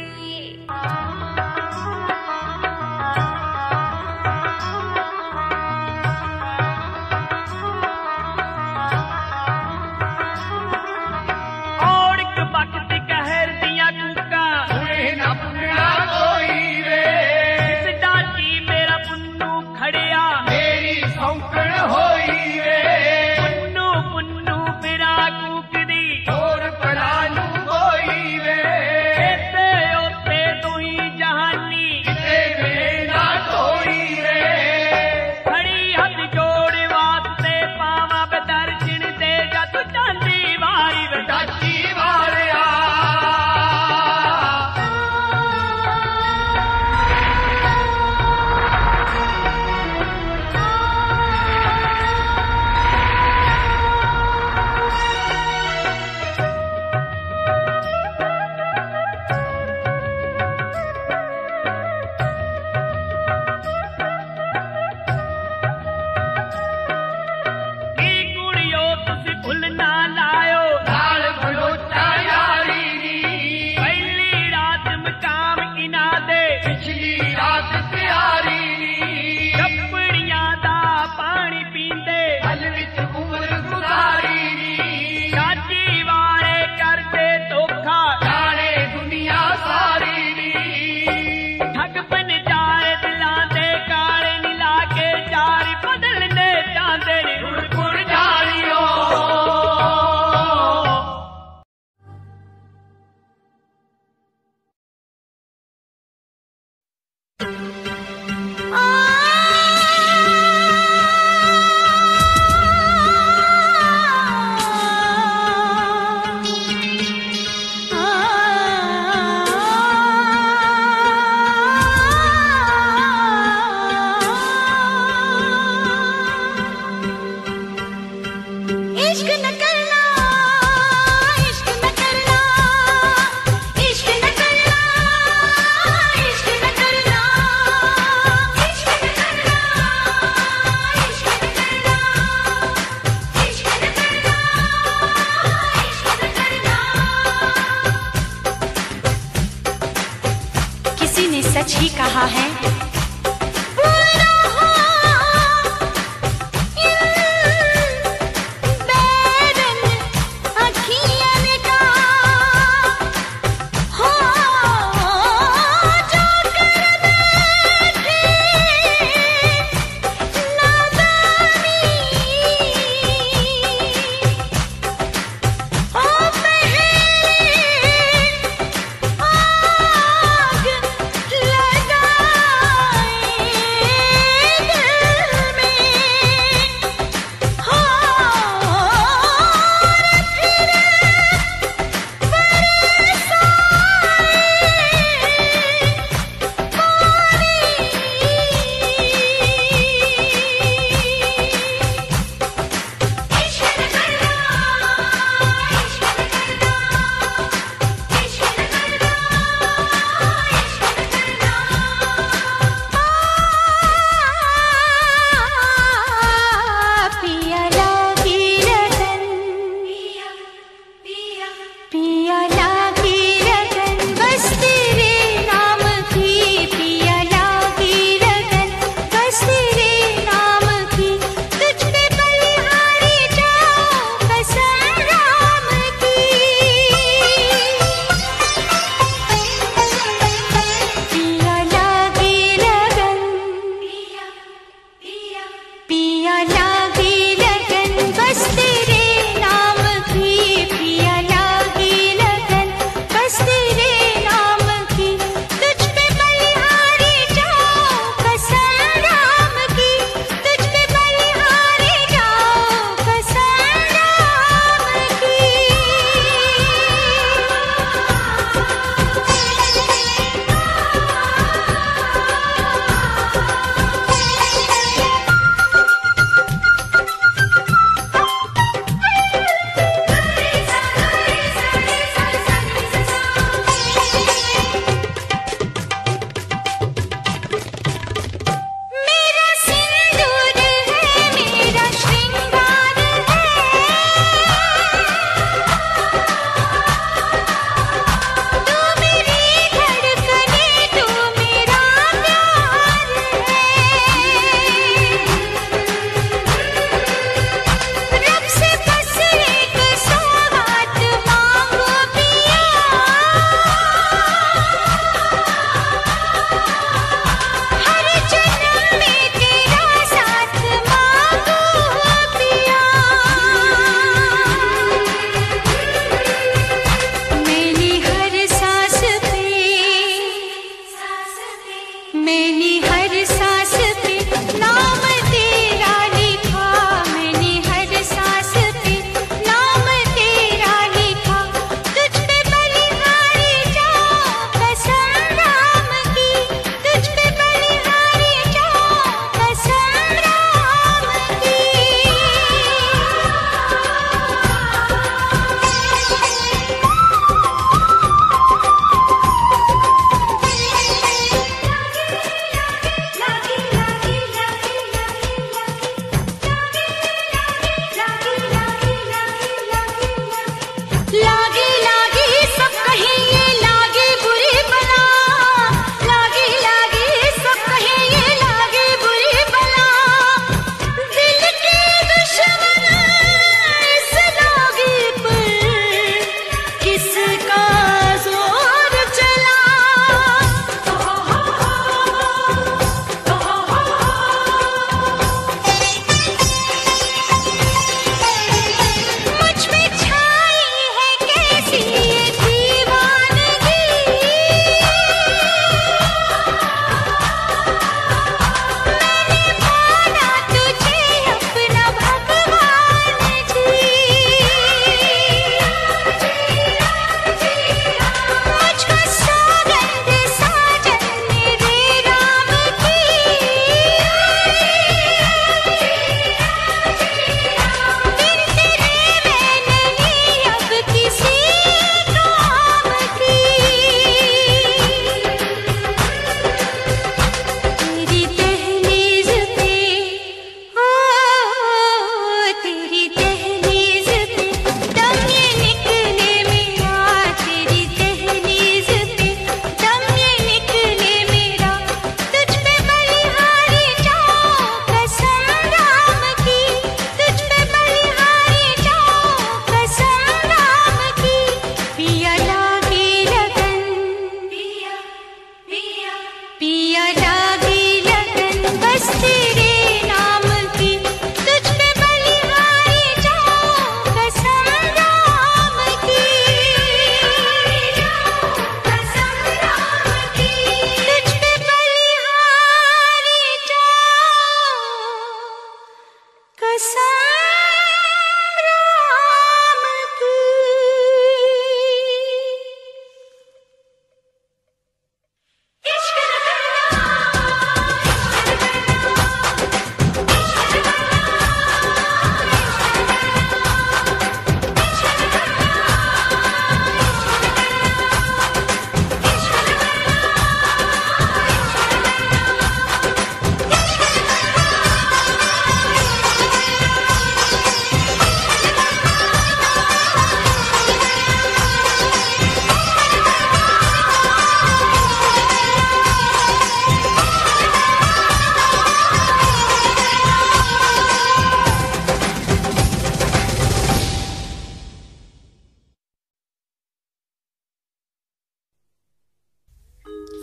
औड़क वक्त कहर दिया कूका सुने ना पुन्ना कोई रे, इस डाटी मेरा पुन्नू खड़िया मेरी सौंकड़ होई रे। पुन्नू पुन्नू फिरा कूक दी और पलानू होई रे, ऐसे ओते तू ही जहानी इसे मेरा कोई रे। खड़ी हथ जोड़ वास्ते पावा बदर्शन दे जा तू चांदी वारी बटाची वालिया। की कुड़ियो तुसी भुल ना लायो लाल भलोचा यारी नी, पहली रात मकाम इना दे पिछली रात प्यारी नी। कपड़ियां दा पानी पींदे हल विच उम्र गुजारी नी, चाची वाले करदे धोखा जाने दुनिया सारी नी। ठग बन जाए दिलां दे काले नीला के चार बदलने चांदे नी गुड़ गुड़ जालियो। इश्क न करना, इश्क न करना, इश्क न करना, इश्क न करना, इश्क न करना, इश्क न करना, इश्क न करना, इश्क न करना। किसी ने सच ही कहा है, आग लगा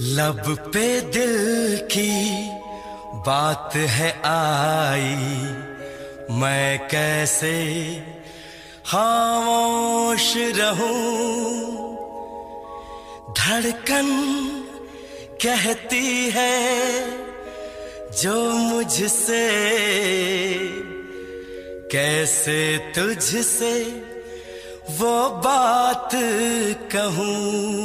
लब पे दिल की बात है आई, मैं कैसे खामोश रहूं। धड़कन कहती है जो मुझसे, कैसे तुझसे वो बात कहूं।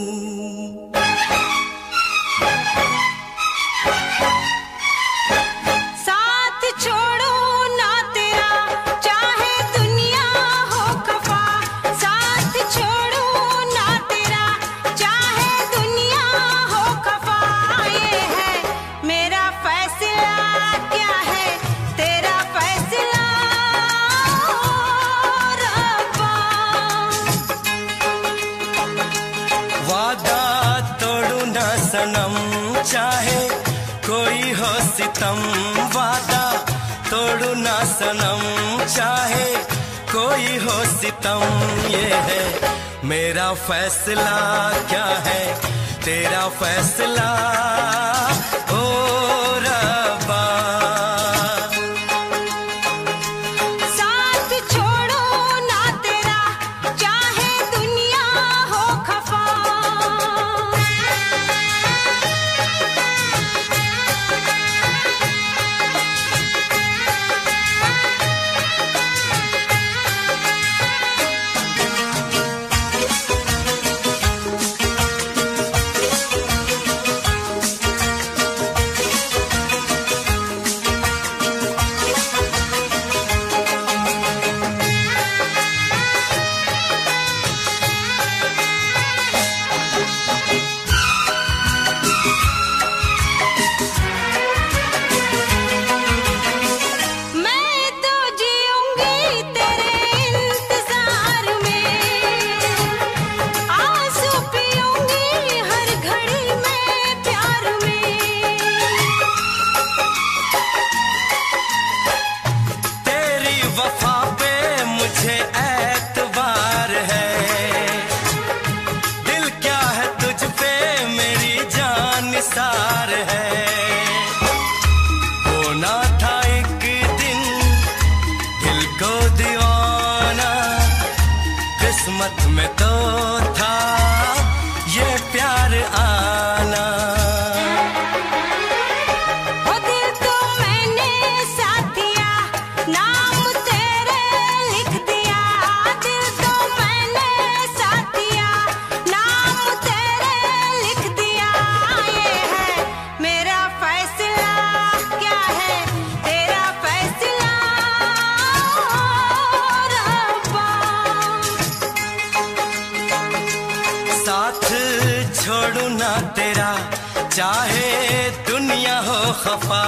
साथ छोड़ो ना तेरा चाहे दुनिया हो खफा, साथ छोड़ो ना तेरा चाहे दुनिया हो खफा। ये है मेरा फैसला, क्या है तेरा फैसला रब्बा। वादा तोड़ू ना सनम चाहे कोई हो सितम, वादा तोड़ू ना सनम चाहे कोई हो सितम। ये है मेरा फैसला, क्या है तेरा फैसला ओ रब्बा। साथ छोड़ो ना तेरा चाहे दुनिया हो खफा। मैं तो जीऊंगी तेरे इंतजार में, आंसू पीऊंगी हर घड़ी में प्यार में। तेरी वफा पे मुझे एतबार है, दिल क्या है तुझ पे मेरी जान निसार है। होना था एक दिन दिल को दीवाना, किस्मत में तो था ये प्यार आना। वो दिल तो मैंने साथ दिया, नाम तेरे लिख दिया। दिल तो मैंने साथ दिया, नाम तेरे लिख दिया। ये है मेरा फैसला, क्या है तेरा फैसला रब्बा। साथ छोड़ू ना तेरा चाहे दुनिया हो खफा।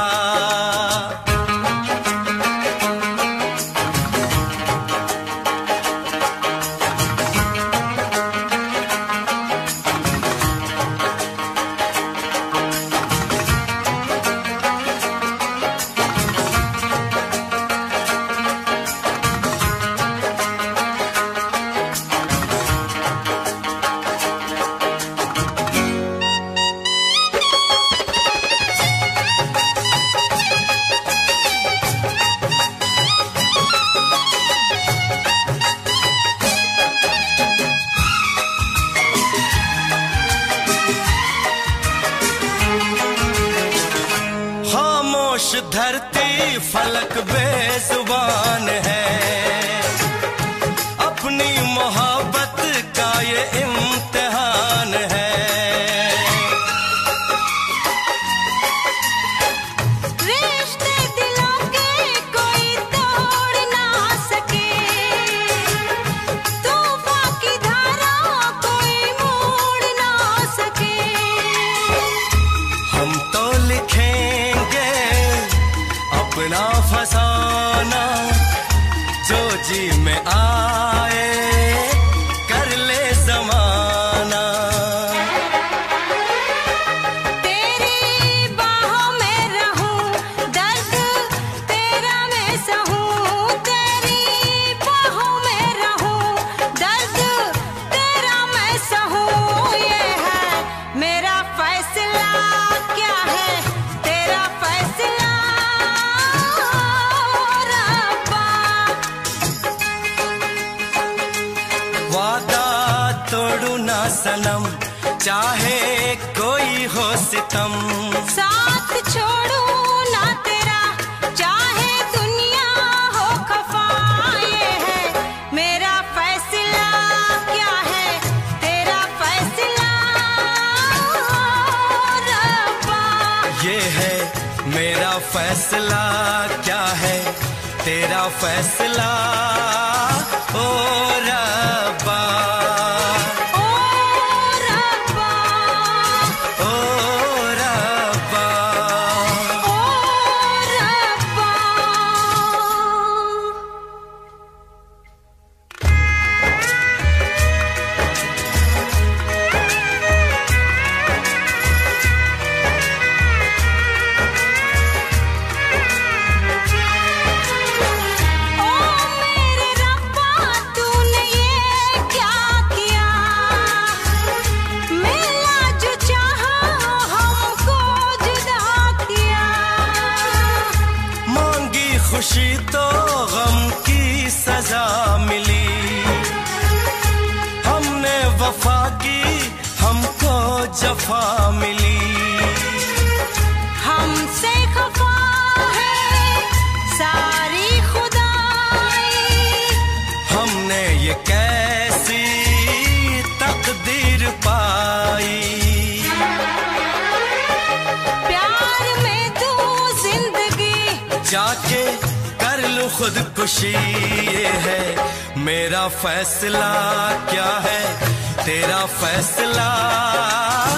खामोश धरती फलक बेजुबान है, अपनी मोहब्बत का ये इम्तिहान है। रिश्ते दिलों के कोई तोड़ ना सके, तूफान की धारा कोई मोड़ ना सके। हम तो लिखेंगे अपना फसाना, जो जी में आए कर ले ज़माना। कोई हो सितम, साथ छोड़ू ना तेरा चाहे दुनिया हो खफा। ये है मेरा फैसला, क्या है तेरा फैसला रब्बा। ये है मेरा फैसला, क्या है तेरा फैसला ओ रब्बा। खुशी तो गम की सजा मिली, हमने वफा की हमको जफा मिली। हमसे खफा है सारी खुदाई, हमने ये कैसी तकदीर पाई। प्यार में तू जिंदगी जाके कर लूं खुदकुशी। ये है मेरा फैसला, क्या है तेरा फैसला